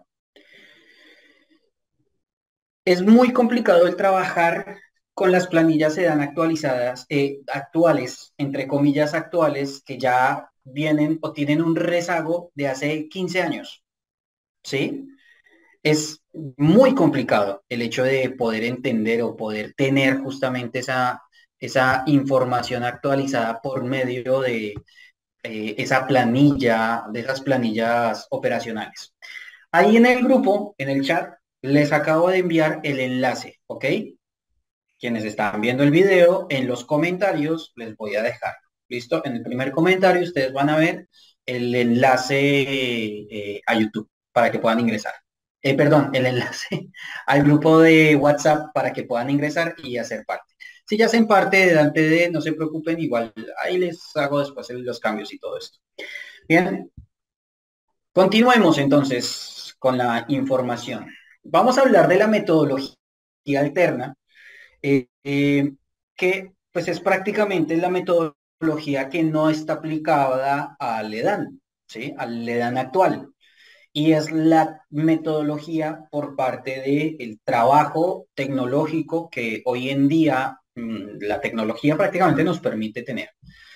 Es muy complicado el trabajar con las planillas se dan actualizadas, eh, actuales, entre comillas actuales, que ya vienen o tienen un rezago de hace quince años. ¿Sí? Es muy complicado el hecho de poder entender o poder tener justamente esa, esa información actualizada por medio de eh, esa planilla, de esas planillas operacionales. Ahí en el grupo, en el chat, les acabo de enviar el enlace, ¿ok? Quienes están viendo el video, en los comentarios les voy a dejar. ¿Listo? En el primer comentario ustedes van a ver el enlace eh, a YouTube para que puedan ingresar. Eh, perdón, el enlace al grupo de WhatsApp para que puedan ingresar y hacer parte. Si ya hacen parte de Dante D, no se preocupen, igual ahí les hago después los cambios y todo esto. Bien, continuemos entonces con la información. Vamos a hablar de la metodología alterna, eh, eh, que pues es prácticamente la metodología que no está aplicada al EDAN, ¿sí? Al EDAN actual. Y es la metodología por parte del trabajo tecnológico que hoy en día mmm, la tecnología prácticamente nos permite tener.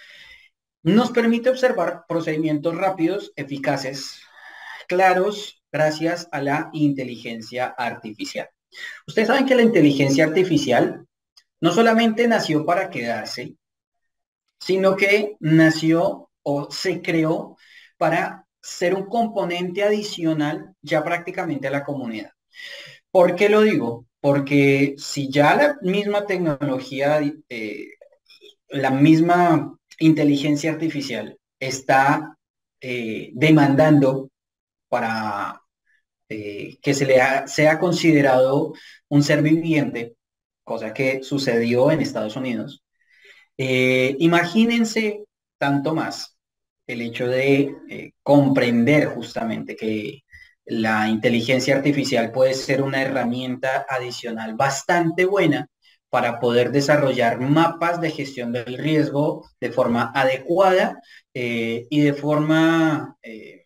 Nos permite observar procedimientos rápidos, eficaces, claros, gracias a la inteligencia artificial. Ustedes saben que la inteligencia artificial no solamente nació para quedarse, sino que nació o se creó para ser un componente adicional ya prácticamente a la comunidad. ¿Por qué lo digo? Porque si ya la misma tecnología, eh, la misma inteligencia artificial está eh, demandando para eh, que se le ha, sea considerado un ser viviente, cosa que sucedió en Estados Unidos, eh, imagínense tanto más el hecho de eh, comprender justamente que la inteligencia artificial puede ser una herramienta adicional bastante buena para poder desarrollar mapas de gestión del riesgo de forma adecuada eh, y de forma eh,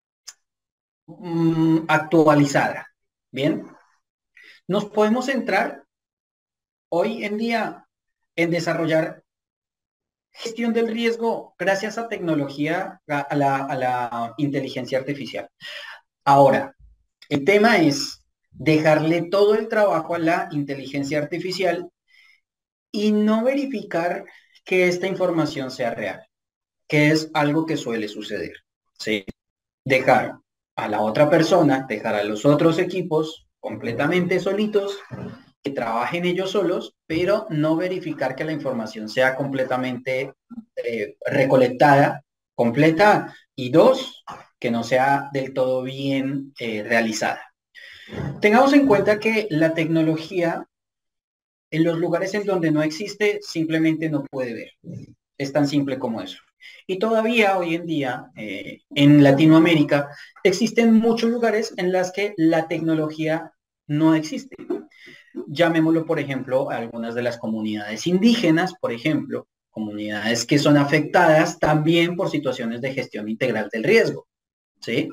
mm, actualizada. Bien, nos podemos centrar hoy en día en desarrollar gestión del riesgo gracias a tecnología, a la, a la inteligencia artificial. Ahora, el tema es dejarle todo el trabajo a la inteligencia artificial y no verificar que esta información sea real, que es algo que suele suceder, ¿sí? Dejar a la otra persona, dejar a los otros equipos completamente solitos, que trabajen ellos solos, pero no verificar que la información sea completamente eh, recolectada, completa, y dos, que no sea del todo bien eh, realizada. Tengamos en cuenta que la tecnología en los lugares en donde no existe simplemente no puede ver. Es tan simple como eso. Y todavía hoy en día eh, en Latinoamérica existen muchos lugares en los que la tecnología no existe. Llamémoslo, por ejemplo, a algunas de las comunidades indígenas, por ejemplo, comunidades que son afectadas también por situaciones de gestión integral del riesgo, ¿sí?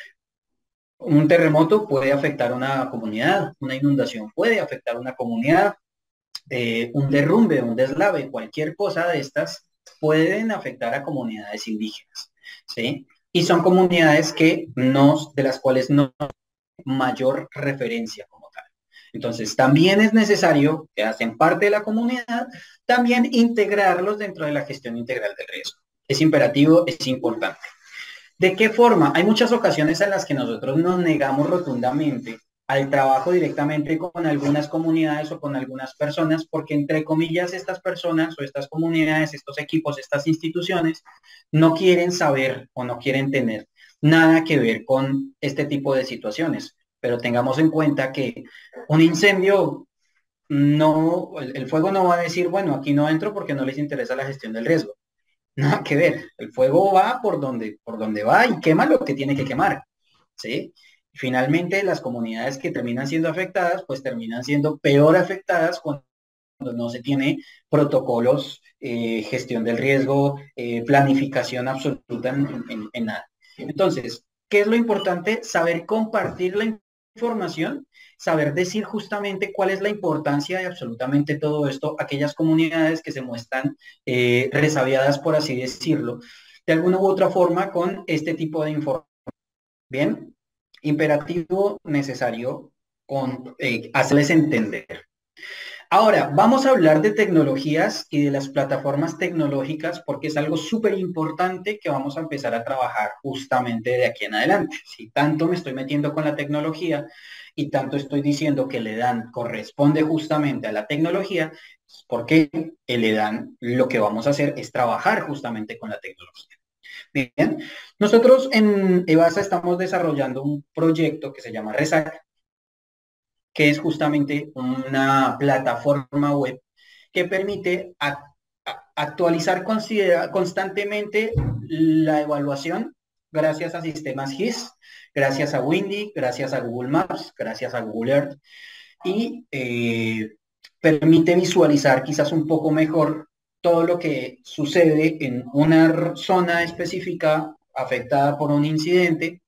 Un terremoto puede afectar a una comunidad, una inundación puede afectar a una comunidad, eh, un derrumbe, un deslave, cualquier cosa de estas pueden afectar a comunidades indígenas, ¿sí? Y son comunidades que no, de las cuales no hay mayor referencia como tal. Entonces, también es necesario, que hacen parte de la comunidad, también integrarlos dentro de la gestión integral del riesgo. Es imperativo, es importante. ¿De qué forma? Hay muchas ocasiones en las que nosotros nos negamos rotundamente al trabajo directamente con algunas comunidades o con algunas personas, porque entre comillas estas personas o estas comunidades, estos equipos, estas instituciones, no quieren saber o no quieren tener nada que ver con este tipo de situaciones. Pero tengamos en cuenta que un incendio, no, el, el fuego no va a decir, bueno, aquí no entro porque no les interesa la gestión del riesgo. Nada que ver. El fuego va por donde, por donde va y quema lo que tiene que quemar, ¿sí? Finalmente, las comunidades que terminan siendo afectadas, pues terminan siendo peor afectadas cuando no se tiene protocolos, eh, gestión del riesgo, eh, planificación absoluta en, en, en nada. Entonces, ¿qué es lo importante? Saber compartir la información, saber decir justamente cuál es la importancia de absolutamente todo esto, aquellas comunidades que se muestran eh, resabiadas, por así decirlo, de alguna u otra forma con este tipo de información. Bien, imperativo necesario con eh, hacerles entender. Ahora, vamos a hablar de tecnologías y de las plataformas tecnológicas porque es algo súper importante que vamos a empezar a trabajar justamente de aquí en adelante. Si tanto me estoy metiendo con la tecnología y tanto estoy diciendo que el EDAN corresponde justamente a la tecnología, porque el EDAN lo que vamos a hacer es trabajar justamente con la tecnología. Bien, nosotros en EVASA estamos desarrollando un proyecto que se llama RESAC, que es justamente una plataforma web que permite a, a, actualizar constantemente la evaluación gracias a sistemas G I S, gracias a Windy, gracias a Google Maps, gracias a Google Earth, y eh, permite visualizar quizás un poco mejor todo lo que sucede en una zona específica afectada por un incidente,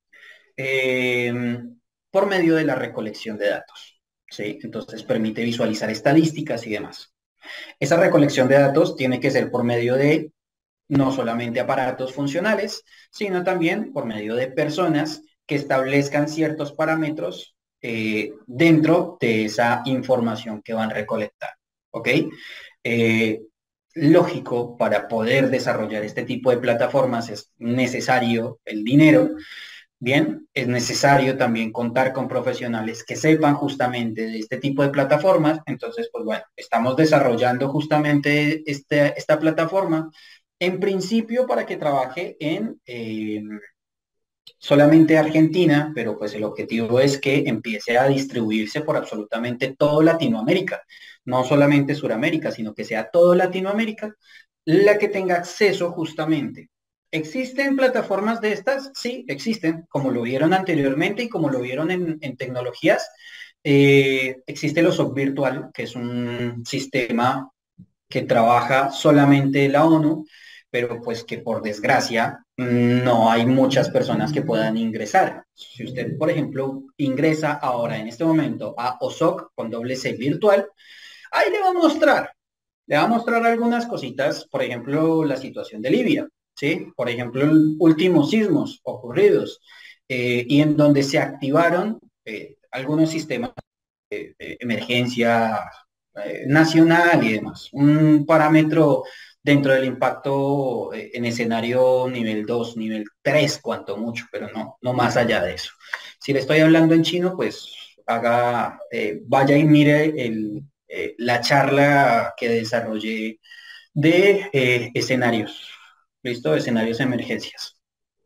eh, por medio de la recolección de datos, ¿sí? Entonces permite visualizar estadísticas y demás. Esa recolección de datos tiene que ser por medio de no solamente aparatos funcionales, sino también por medio de personas que establezcan ciertos parámetros eh, dentro de esa información que van a recolectar, ¿ok? Eh, lógico, para poder desarrollar este tipo de plataformas es necesario el dinero. Bien, es necesario también contar con profesionales que sepan justamente de este tipo de plataformas. Entonces, pues bueno, estamos desarrollando justamente este, esta plataforma, en principio para que trabaje en eh, solamente Argentina, pero pues el objetivo es que empiece a distribuirse por absolutamente todo Latinoamérica, no solamente Suramérica, sino que sea todo Latinoamérica la que tenga acceso justamente ¿Existen plataformas de estas? Sí, existen, como lo vieron anteriormente y como lo vieron en, en tecnologías. Eh, existe el O S O C virtual, que es un sistema que trabaja solamente la ONU, pero pues que por desgracia no hay muchas personas que puedan ingresar. Si usted, por ejemplo, ingresa ahora en este momento a O S O C con doble C virtual, ahí le va a mostrar, le va a mostrar algunas cositas, por ejemplo, la situación de Libia, ¿sí? Por ejemplo, los últimos sismos ocurridos eh, y en donde se activaron eh, algunos sistemas de, de emergencia eh, nacional y demás. Un parámetro dentro del impacto eh, en escenario nivel dos, nivel tres, cuanto mucho, pero no, no más allá de eso. Si le estoy hablando en chino, pues haga, eh, vaya y mire el, eh, la charla que desarrollé de eh, escenarios, ¿listo? Escenarios de emergencias.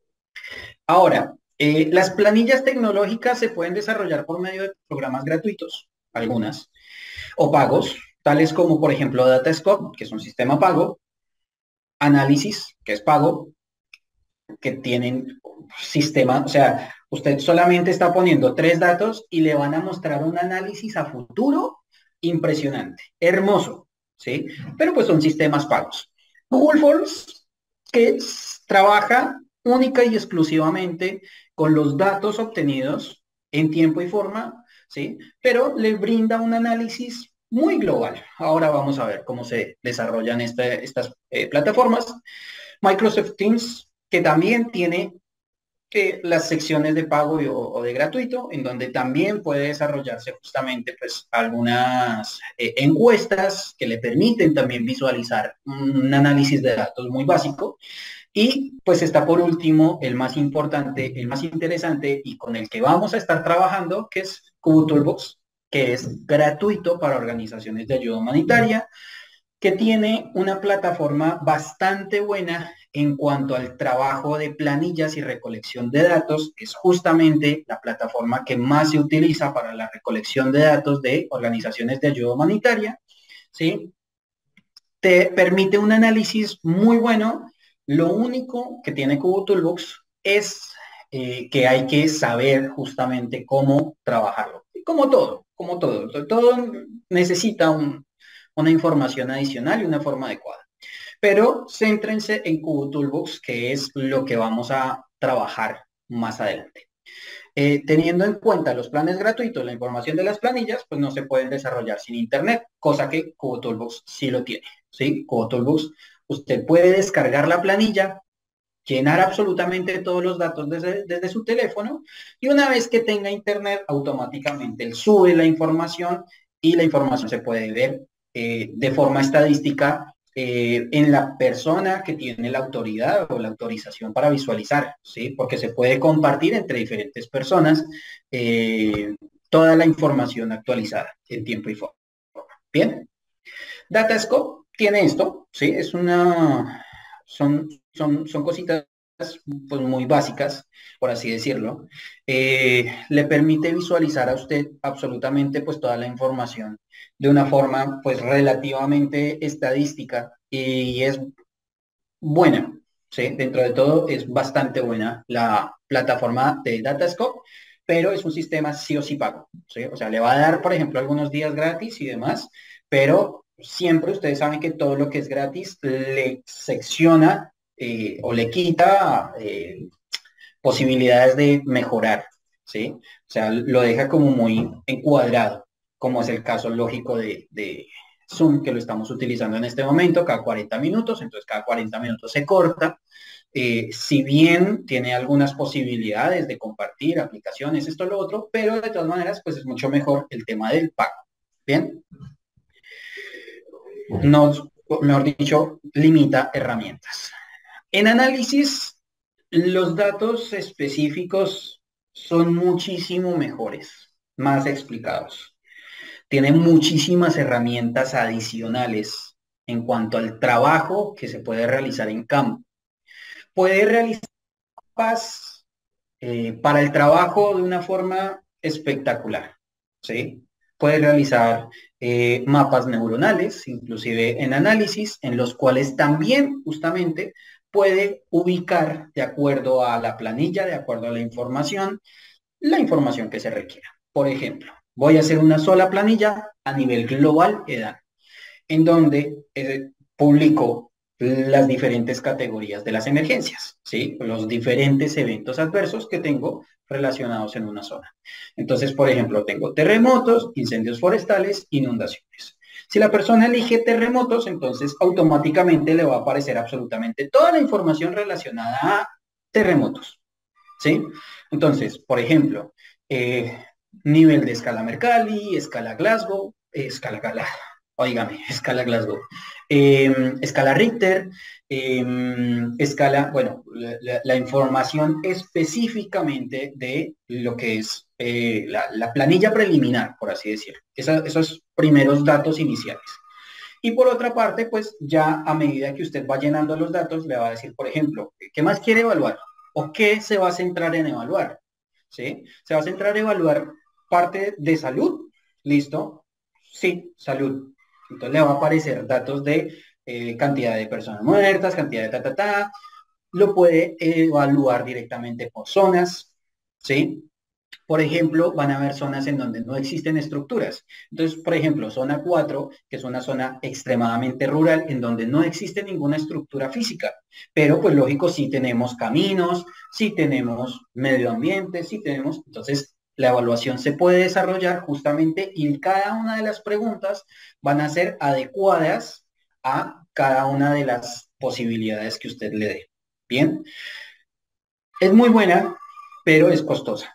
Ahora, eh, las planillas tecnológicas se pueden desarrollar por medio de programas gratuitos, algunas, o pagos, tales como, por ejemplo, Datascope, que es un sistema pago, Análisis, que es pago, que tienen sistema, o sea, usted solamente está poniendo tres datos y le van a mostrar un análisis a futuro impresionante, hermoso, ¿sí? Pero pues son sistemas pagos. Google Forms, que trabaja única y exclusivamente con los datos obtenidos en tiempo y forma, ¿sí? Pero le brinda un análisis muy global. Ahora vamos a ver cómo se desarrollan este, estas eh, plataformas. Microsoft Teams, que también tiene eh, las secciones de pago y, o, o, de gratuito, en donde también puede desarrollarse justamente pues algunas eh, encuestas que le permiten también visualizar un análisis de datos muy básico. Y pues está por último el más importante, el más interesante y con el que vamos a estar trabajando, que es Cubo Toolbox, que es gratuito para organizaciones de ayuda humanitaria, que tiene una plataforma bastante buena en cuanto al trabajo de planillas y recolección de datos. Es justamente la plataforma que más se utiliza para la recolección de datos de organizaciones de ayuda humanitaria, ¿sí? Te permite un análisis muy bueno. Lo único que tiene Cubo Toolbox es eh, que hay que saber justamente cómo trabajarlo. Como todo, como todo. Todo necesita un, una información adicional y una forma adecuada. Pero céntrense en Cubo Toolbox, que es lo que vamos a trabajar más adelante. Eh, teniendo en cuenta los planes gratuitos, la información de las planillas, pues no se pueden desarrollar sin internet, cosa que Cubo Toolbox sí lo tiene, ¿sí? Cubo Toolbox, usted puede descargar la planilla, llenar absolutamente todos los datos desde, desde su teléfono y una vez que tenga internet, automáticamente él sube la información y la información se puede ver eh, de forma estadística eh, en la persona que tiene la autoridad o la autorización para visualizar, ¿sí? Porque se puede compartir entre diferentes personas eh, toda la información actualizada en tiempo y forma. Bien, Datascope tiene esto, ¿sí? Es una, son, son, son cositas pues muy básicas, por así decirlo. Eh, le permite visualizar a usted absolutamente pues toda la información de una forma pues relativamente estadística y es buena, ¿sí? Dentro de todo es bastante buena la plataforma de Datascope, pero es un sistema sí o sí pago, ¿sí? O sea, le va a dar, por ejemplo, algunos días gratis y demás, pero siempre ustedes saben que todo lo que es gratis le secciona eh, o le quita eh, posibilidades de mejorar, ¿sí? O sea, lo deja como muy encuadrado, como es el caso lógico de, de Zoom, que lo estamos utilizando en este momento, cada cuarenta minutos, entonces cada cuarenta minutos se corta. Eh, si bien tiene algunas posibilidades de compartir aplicaciones, esto, lo otro, pero de todas maneras, pues es mucho mejor el tema del pago, ¿bien? Nos, mejor dicho, limita herramientas. En análisis, los datos específicos son muchísimo mejores, más explicados. Tienen muchísimas herramientas adicionales en cuanto al trabajo que se puede realizar en campo. Puede realizar mapas eh, para el trabajo de una forma espectacular, ¿sí? Puede realizar eh, mapas neuronales, inclusive en análisis, en los cuales también justamente puede ubicar de acuerdo a la planilla, de acuerdo a la información, la información que se requiera. Por ejemplo, voy a hacer una sola planilla a nivel global EDAN, en donde eh, publico las diferentes categorías de las emergencias, ¿sí? Los diferentes eventos adversos que tengo relacionados en una zona. Entonces, por ejemplo, tengo terremotos, incendios forestales, inundaciones. Si la persona elige terremotos, entonces automáticamente le va a aparecer absolutamente toda la información relacionada a terremotos, ¿sí? Entonces, por ejemplo, eh, nivel de escala Mercalli, escala Glasgow, eh, escala Gala, oígame, escala Glasgow, eh, escala Richter, eh, escala, bueno, la, la, la, información específicamente de lo que es eh, la, la, planilla preliminar, por así decirlo, Esa, esos primeros datos iniciales. Y por otra parte, pues ya a medida que usted va llenando los datos, le va a decir, por ejemplo, ¿qué más quiere evaluar? ¿O qué se va a centrar en evaluar? ¿Sí? Se va a centrar en evaluar parte de salud, ¿listo? Sí, salud. Entonces le va a aparecer datos de eh, cantidad de personas muertas, cantidad de ta, ta, ta. Lo puede evaluar directamente por zonas, ¿sí? Por ejemplo, van a haber zonas en donde no existen estructuras. Entonces, por ejemplo, zona cuatro, que es una zona extremadamente rural, en donde no existe ninguna estructura física. Pero, pues, lógico, sí tenemos caminos, sí tenemos medio ambiente, sí tenemos... Entonces, la evaluación se puede desarrollar justamente y cada una de las preguntas van a ser adecuadas a cada una de las posibilidades que usted le dé. Bien. Es muy buena, pero es costosa.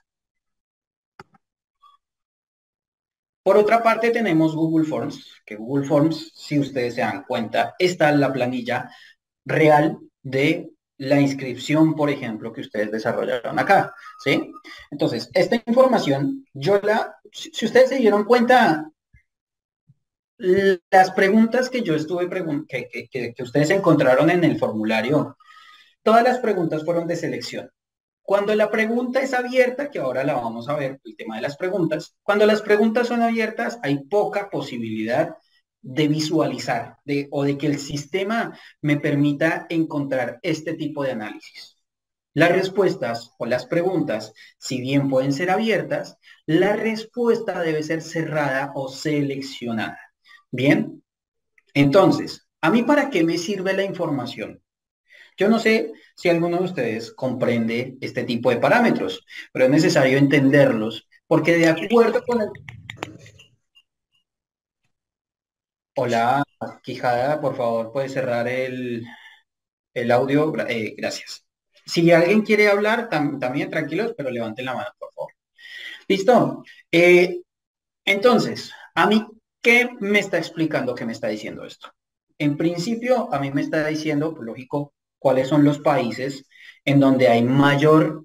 Por otra parte tenemos Google Forms, que Google Forms, si ustedes se dan cuenta, está en la planilla real de la inscripción, por ejemplo, que ustedes desarrollaron acá, ¿sí? Entonces, esta información, yo la, si ustedes se dieron cuenta, las preguntas que yo estuve, pregun que, que, que, que ustedes encontraron en el formulario, todas las preguntas fueron de selección. Cuando la pregunta es abierta, que ahora la vamos a ver, el tema de las preguntas, cuando las preguntas son abiertas hay poca posibilidad de visualizar de, o de que el sistema me permita encontrar este tipo de análisis. Las respuestas o las preguntas, si bien pueden ser abiertas, la respuesta debe ser cerrada o seleccionada. Bien, entonces, ¿a mí para qué me sirve la información? Yo no sé si alguno de ustedes comprende este tipo de parámetros, pero es necesario entenderlos, porque de acuerdo con el... Hola, Quijada, por favor, puede cerrar el, el audio. Eh, gracias. Si alguien quiere hablar, tam también tranquilos, pero levanten la mano, por favor. ¿Listo? Eh, entonces, ¿a mí qué me está explicando, qué me está diciendo esto? En principio, a mí me está diciendo, pues, lógico, cuáles son los países en donde hay mayor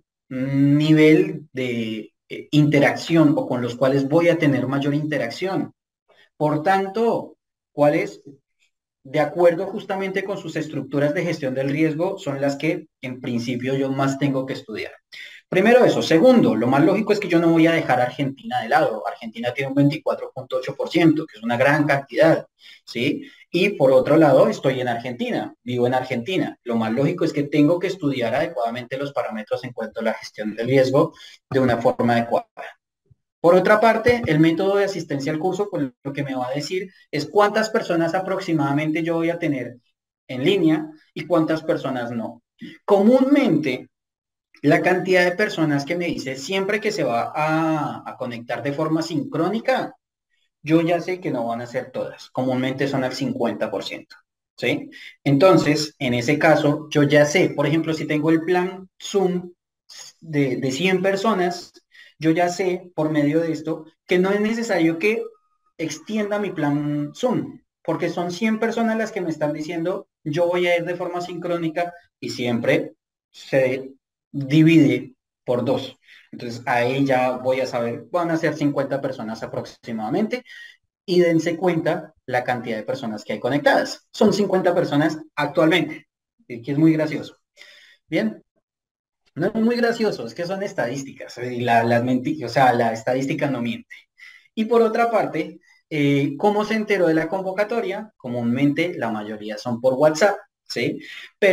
nivel de eh, interacción o con los cuales voy a tener mayor interacción. Por tanto, cuáles, de acuerdo justamente con sus estructuras de gestión del riesgo, son las que en principio yo más tengo que estudiar. Primero eso. Segundo, lo más lógico es que yo no voy a dejar a Argentina de lado. Argentina tiene un veinticuatro punto ocho por ciento, que es una gran cantidad, ¿sí? Y por otro lado, estoy en Argentina, vivo en Argentina. Lo más lógico es que tengo que estudiar adecuadamente los parámetros en cuanto a la gestión del riesgo de una forma adecuada. Por otra parte, el método de asistencia al curso, pues lo que me va a decir es cuántas personas aproximadamente yo voy a tener en línea y cuántas personas no. Comúnmente, la cantidad de personas que me dice siempre que se va a, a conectar de forma sincrónica, yo ya sé que no van a ser todas. Comúnmente son al cincuenta por ciento. ¿Sí? Entonces, en ese caso, yo ya sé, por ejemplo, si tengo el plan Zoom de, de cien personas, yo ya sé por medio de esto que no es necesario que extienda mi plan Zoom, porque son cien personas las que me están diciendo yo voy a ir de forma sincrónica y siempre se divide por dos. Entonces ahí ya voy a saber, van a ser cincuenta personas aproximadamente y dense cuenta la cantidad de personas que hay conectadas. Son cincuenta personas actualmente, que es muy gracioso. Bien. No es muy gracioso, es que son estadísticas, y la, las menti o sea, la estadística no miente. Y por otra parte, eh, ¿cómo se enteró de la convocatoria? Comúnmente la mayoría son por WhatsApp, ¿sí? Pero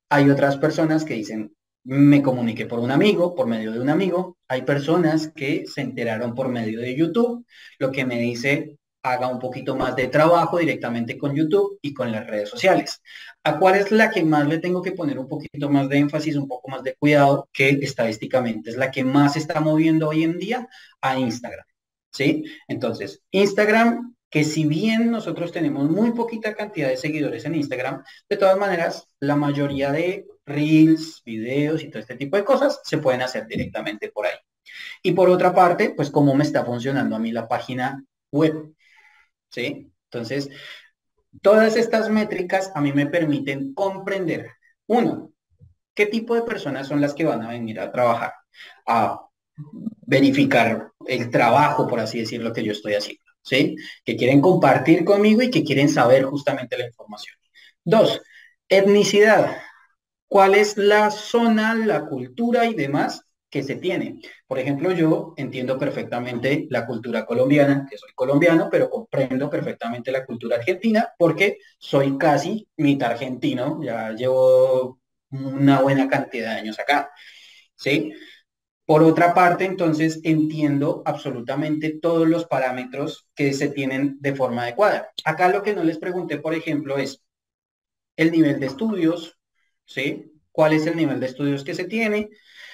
Hay otras personas que dicen, me comuniqué por un amigo, por medio de un amigo. Hay personas que se enteraron por medio de YouTube, lo que me dice, haga un poquito más de trabajo directamente con YouTube y con las redes sociales. ¿A cuál es la que más le tengo que poner un poquito más de énfasis, un poco más de cuidado, que estadísticamente es la que más se está moviendo hoy en día? A Instagram, ¿sí? Entonces, Instagram, que si bien nosotros tenemos muy poquita cantidad de seguidores en Instagram, de todas maneras, la mayoría de reels, videos y todo este tipo de cosas se pueden hacer directamente por ahí. Y por otra parte, pues cómo me está funcionando a mí la página web, ¿sí? Entonces, todas estas métricas a mí me permiten comprender, uno, qué tipo de personas son las que van a venir a trabajar, a verificar el trabajo, por así decirlo, que yo estoy haciendo, ¿sí? Que quieren compartir conmigo y que quieren saber justamente la información. Dos, etnicidad. ¿Cuál es la zona, la cultura y demás que se tiene? Por ejemplo, yo entiendo perfectamente la cultura colombiana, que soy colombiano, pero comprendo perfectamente la cultura argentina porque soy casi mitad argentino, ya llevo una buena cantidad de años acá, ¿sí? Por otra parte, entonces, entiendo absolutamente todos los parámetros que se tienen de forma adecuada. Acá lo que no les pregunté, por ejemplo, es el nivel de estudios, ¿sí? ¿Cuál es el nivel de estudios que se tiene?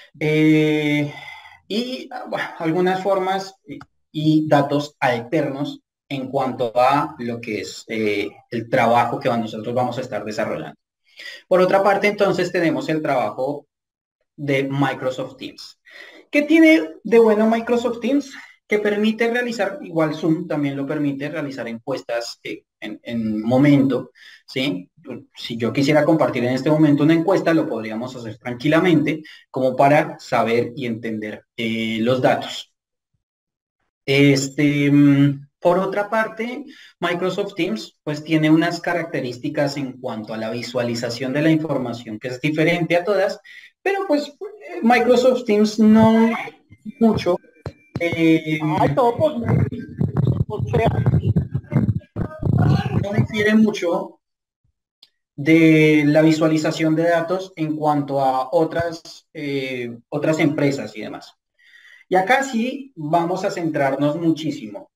Eh, y bueno, algunas formas y, y datos alternos en cuanto a lo que es eh, el trabajo que nosotros vamos a estar desarrollando. Por otra parte, entonces, tenemos el trabajo de Microsoft Teams. ¿Qué tiene de bueno Microsoft Teams? Que permite realizar, igual Zoom también lo permite, realizar encuestas eh, en, en momento, ¿sí? Si yo quisiera compartir en este momento una encuesta, lo podríamos hacer tranquilamente, como para saber y entender eh, los datos. Este, por otra parte, Microsoft Teams pues tiene unas características en cuanto a la visualización de la información que es diferente a todas, pero pues Microsoft Teams no mucho eh, no difiere mucho de la visualización de datos en cuanto a otras, eh, otras empresas y demás. Y acá sí vamos a centrarnos muchísimo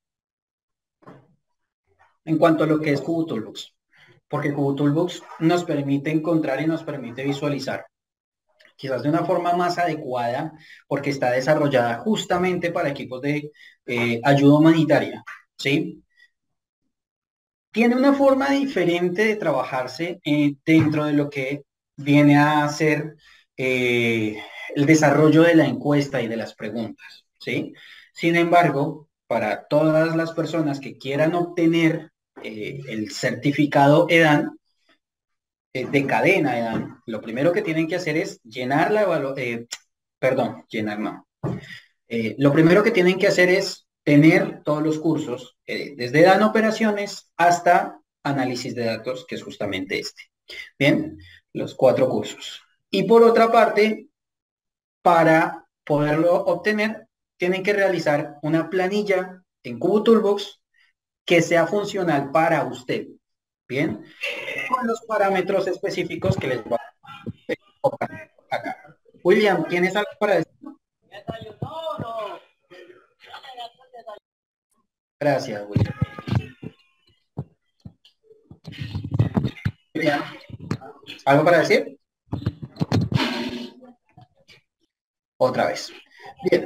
en cuanto a lo que es QBToolbox, porque QBToolbox nos permite encontrar y nos permite visualizar, quizás de una forma más adecuada, porque está desarrollada justamente para equipos de eh, ayuda humanitaria, ¿sí? Tiene una forma diferente de trabajarse eh, dentro de lo que viene a ser eh, el desarrollo de la encuesta y de las preguntas, ¿sí? Sin embargo, para todas las personas que quieran obtener eh, el certificado EDAN, eh, de cadena EDAN, lo primero que tienen que hacer es llenar la evaluación, eh, perdón, llenar no. Eh, lo primero que tienen que hacer es tener todos los cursos, eh, desde EDAN Operaciones hasta Análisis de Datos, que es justamente este. Bien, los cuatro cursos. Y por otra parte, para poderlo obtener, tienen que realizar una planilla en QBToolbox que sea funcional para usted. Bien, con los parámetros específicos que les voy a colocar acá. William, ¿tienes algo para decir? Gracias, William. William, ¿algo para decir? Otra vez. Bien.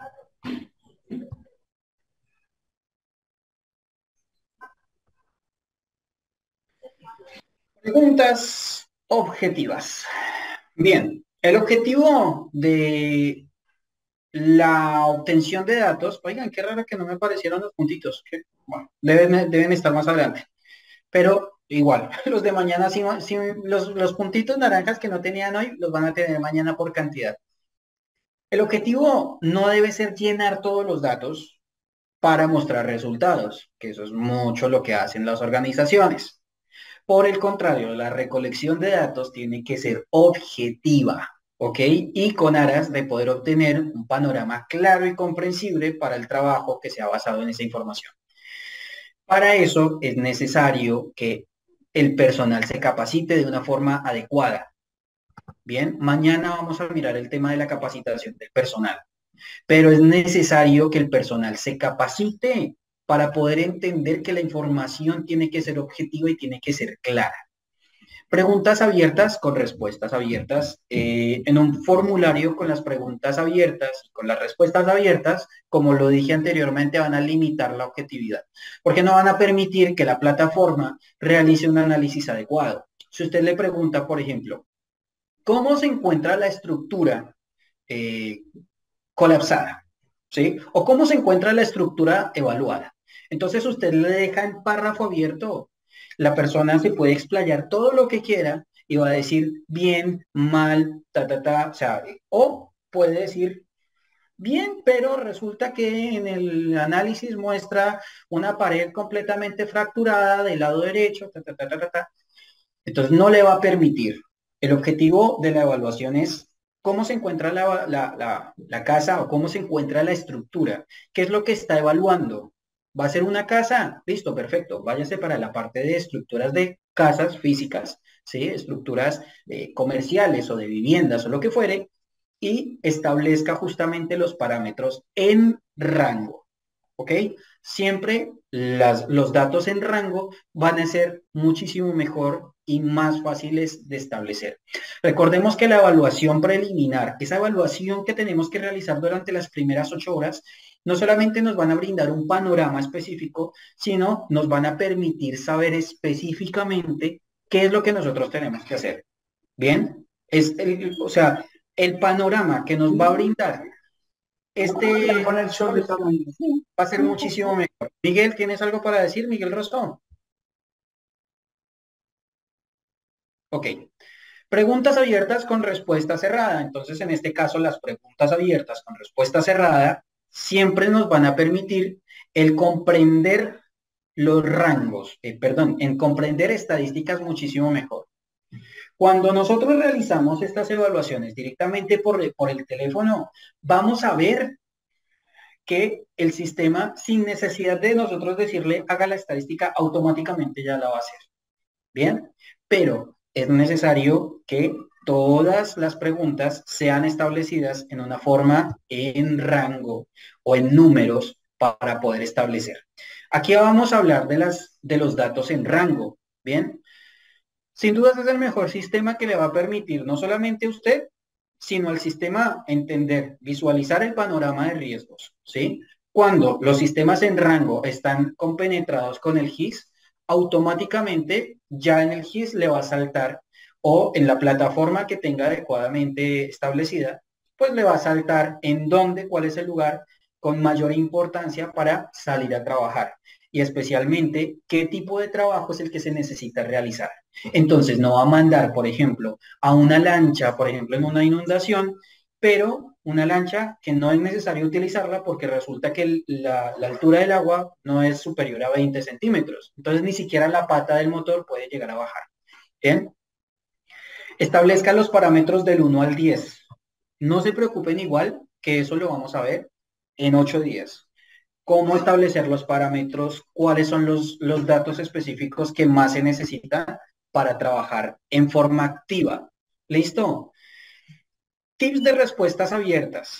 Preguntas objetivas. Bien, el objetivo de la obtención de datos, oigan, qué raro que no me aparecieron los puntitos, que, bueno, deben, deben estar más adelante, pero igual, los de mañana, sí, sí, los, los puntitos naranjas que no tenían hoy, los van a tener mañana por cantidad. El objetivo no debe ser llenar todos los datos para mostrar resultados, que eso es mucho lo que hacen las organizaciones. Por el contrario, la recolección de datos tiene que ser objetiva, ¿ok? Y con aras de poder obtener un panorama claro y comprensible para el trabajo que sea basado en esa información. Para eso es necesario que el personal se capacite de una forma adecuada. Bien, mañana vamos a mirar el tema de la capacitación del personal, pero es necesario que el personal se capacite para poder entender que la información tiene que ser objetiva y tiene que ser clara. Preguntas abiertas con respuestas abiertas. Eh, en un formulario con las preguntas abiertas, con las respuestas abiertas, como lo dije anteriormente, van a limitar la objetividad, porque no van a permitir que la plataforma realice un análisis adecuado. Si usted le pregunta, por ejemplo, ¿cómo se encuentra la estructura eh, colapsada? ¿Sí? ¿O cómo se encuentra la estructura evaluada? Entonces usted le deja en párrafo abierto, la persona se puede explayar todo lo que quiera y va a decir bien, mal, ta, ta, ta, o sea, o puede decir bien, pero resulta que en el análisis muestra una pared completamente fracturada del lado derecho, ta, ta, ta, ta, ta, ta. Entonces no le va a permitir. El objetivo de la evaluación es cómo se encuentra la, la, la, la casa o cómo se encuentra la estructura. ¿Qué es lo que está evaluando? ¿Va a ser una casa? Listo, perfecto. Váyase para la parte de estructuras de casas físicas, ¿sí? Estructuras eh, comerciales o de viviendas o lo que fuere, y establezca justamente los parámetros en rango, ¿ok? Siempre las, los datos en rango van a ser muchísimo mejor y más fáciles de establecer. Recordemos que la evaluación preliminar, esa evaluación que tenemos que realizar durante las primeras ocho horas, no solamente nos van a brindar un panorama específico, sino nos van a permitir saber específicamente qué es lo que nosotros tenemos que hacer. ¿Bien? Es el, o sea, el panorama que nos va a brindar este va a ser muchísimo mejor. Miguel, ¿tienes algo para decir? Miguel Rostón. Ok. Preguntas abiertas con respuesta cerrada. Entonces, en este caso, las preguntas abiertas con respuesta cerrada siempre nos van a permitir el comprender los rangos, eh, perdón, en comprender estadísticas muchísimo mejor. Cuando nosotros realizamos estas evaluaciones directamente por, por el teléfono, vamos a ver que el sistema, sin necesidad de nosotros decirle haga la estadística, automáticamente ya la va a hacer. Bien, pero es necesario que todas las preguntas sean establecidas en una forma en rango o en números para poder establecer. Aquí vamos a hablar de, las, de los datos en rango. Bien, sin dudas es el mejor sistema que le va a permitir no solamente a usted, sino al sistema entender, visualizar el panorama de riesgos, ¿sí? Cuando los sistemas en rango están compenetrados con el G I S, automáticamente ya en el G I S le va a saltar, o en la plataforma que tenga adecuadamente establecida, pues le va a saltar en dónde, cuál es el lugar con mayor importancia para salir a trabajar, y especialmente qué tipo de trabajo es el que se necesita realizar. Entonces no va a mandar, por ejemplo, a una lancha, por ejemplo, en una inundación, pero una lancha que no es necesario utilizarla porque resulta que el, la, la altura del agua no es superior a veinte centímetros. Entonces ni siquiera la pata del motor puede llegar a bajar. ¿Bien? Establezca los parámetros del uno al diez. No se preocupen igual, que eso lo vamos a ver en ocho días. Cómo establecer los parámetros, cuáles son los, los datos específicos que más se necesitan para trabajar en forma activa. ¿Listo? Tips de respuestas abiertas.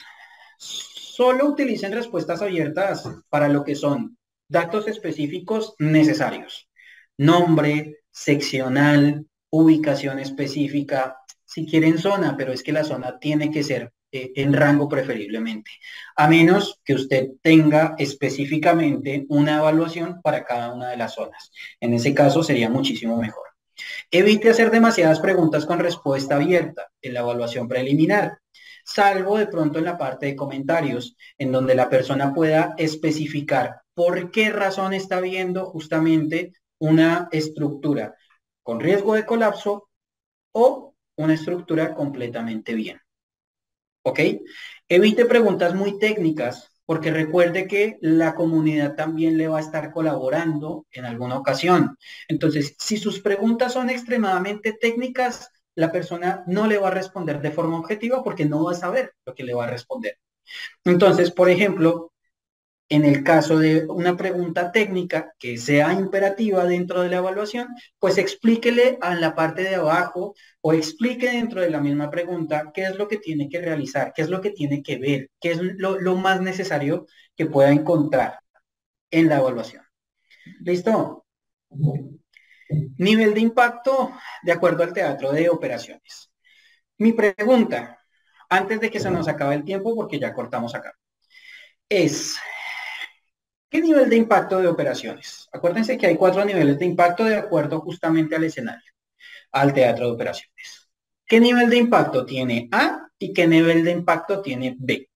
Solo utilicen respuestas abiertas para lo que son datos específicos necesarios. Nombre, seccional, ubicación específica, si quieren zona, pero es que la zona tiene que ser eh, en rango preferiblemente, a menos que usted tenga específicamente una evaluación para cada una de las zonas. En ese caso sería muchísimo mejor. Evite hacer demasiadas preguntas con respuesta abierta en la evaluación preliminar, salvo de pronto en la parte de comentarios, en donde la persona pueda especificar por qué razón está viendo justamente una estructura con riesgo de colapso o una estructura completamente bien. ¿Ok? Evite preguntas muy técnicas, porque recuerde que la comunidad también le va a estar colaborando en alguna ocasión. Entonces, si sus preguntas son extremadamente técnicas, la persona no le va a responder de forma objetiva porque no va a saber lo que le va a responder. Entonces, por ejemplo, En el caso de una pregunta técnica que sea imperativa dentro de la evaluación, pues explíquele a la parte de abajo o explique dentro de la misma pregunta qué es lo que tiene que realizar, qué es lo que tiene que ver, qué es lo, lo más necesario que pueda encontrar en la evaluación. ¿Listo? Nivel de impacto de acuerdo al teatro de operaciones. Mi pregunta, antes de que se nos acabe el tiempo, porque ya cortamos acá, es, ¿qué nivel de impacto de operaciones? Acuérdense que hay cuatro niveles de impacto de acuerdo justamente al escenario, al teatro de operaciones. ¿Qué nivel de impacto tiene A y qué nivel de impacto tiene B?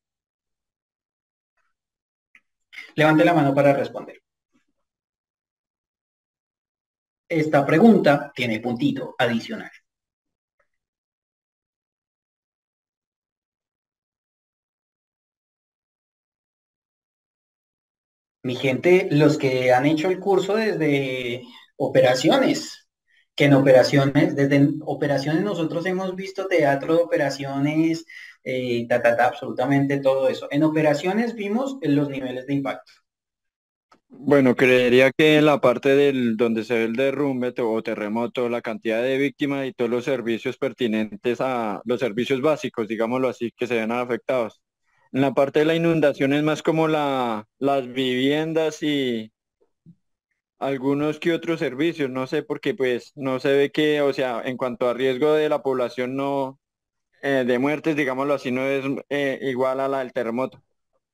Levante la mano para responder. Esta pregunta tiene puntito adicional. Mi gente, los que han hecho el curso desde operaciones, que en operaciones, desde operaciones nosotros hemos visto teatro de operaciones, eh, ta, ta, ta, absolutamente todo eso. En operaciones vimos los niveles de impacto. Bueno, creería que en la parte del donde se ve el derrumbe te- o terremoto, la cantidad de víctimas y todos los servicios pertinentes a los servicios básicos, digámoslo así, que se ven afectados. En la parte de la inundación es más como la, las viviendas y algunos que otros servicios, no sé, porque pues no se ve que, o sea, en cuanto a riesgo de la población no, eh, de muertes, digámoslo así, no es eh, igual a la del terremoto.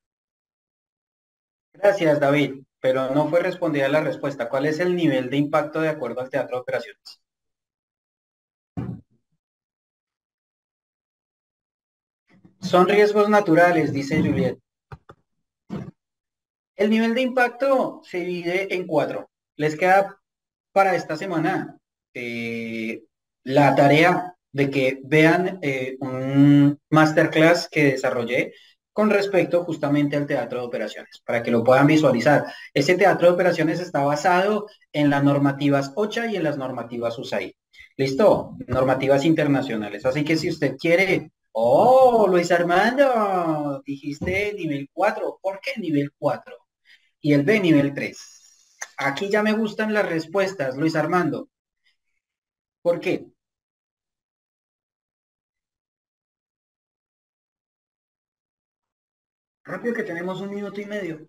Gracias, David, pero no fue respondida la respuesta. ¿Cuál es el nivel de impacto de acuerdo al teatro de operaciones? Son riesgos naturales, dice Juliet. El nivel de impacto se divide en cuatro. Les queda para esta semana eh, la tarea de que vean eh, un masterclass que desarrollé con respecto justamente al teatro de operaciones, para que lo puedan visualizar. Ese teatro de operaciones está basado en las normativas OCHA y en las normativas U S A I D. ¿Listo? Normativas internacionales. Así que si usted quiere, oh, Luis Armando, dijiste nivel cuatro. ¿Por qué nivel cuatro? Y el B nivel tres. Aquí ya me gustan las respuestas, Luis Armando. ¿Por qué? Rápido que tenemos un minuto y medio.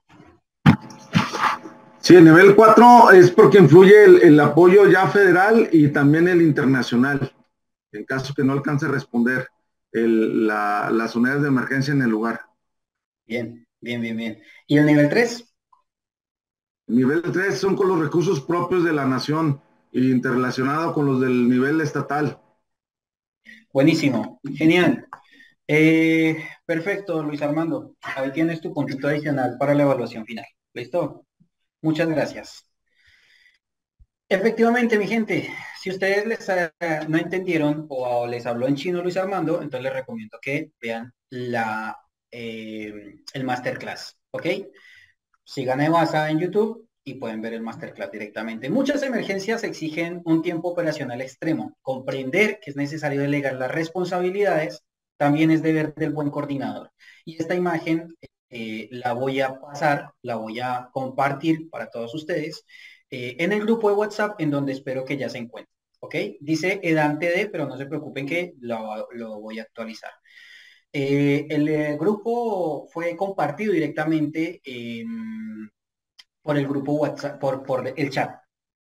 Sí, el nivel cuatro es porque influye el, el apoyo ya federal y también el internacional, en caso que no alcance a responder el, la, las unidades de emergencia en el lugar. Bien, bien, bien, bien. ¿Y el nivel tres? El nivel tres son con los recursos propios de la nación e interrelacionado con los del nivel estatal. Buenísimo, genial. Eh, perfecto, Luis Armando. Ahí tienes tu puntito adicional para la evaluación final. ¿Listo? Muchas gracias. Efectivamente, mi gente, si ustedes les, eh, no entendieron o les habló en chino Luis Armando, entonces les recomiendo que vean la, eh, el masterclass, ¿ok? Sigan a Evasa en YouTube y pueden ver el masterclass directamente. Muchas emergencias exigen un tiempo operacional extremo. Comprender que es necesario delegar las responsabilidades también es deber del buen coordinador. Y esta imagen eh, la voy a pasar, la voy a compartir para todos ustedes eh, en el grupo de WhatsApp en donde espero que ya se encuentren. ¿Ok? Dice EDANTD, pero no se preocupen que lo, lo voy a actualizar. Eh, el eh, grupo fue compartido directamente eh, por el grupo WhatsApp, por, por el chat.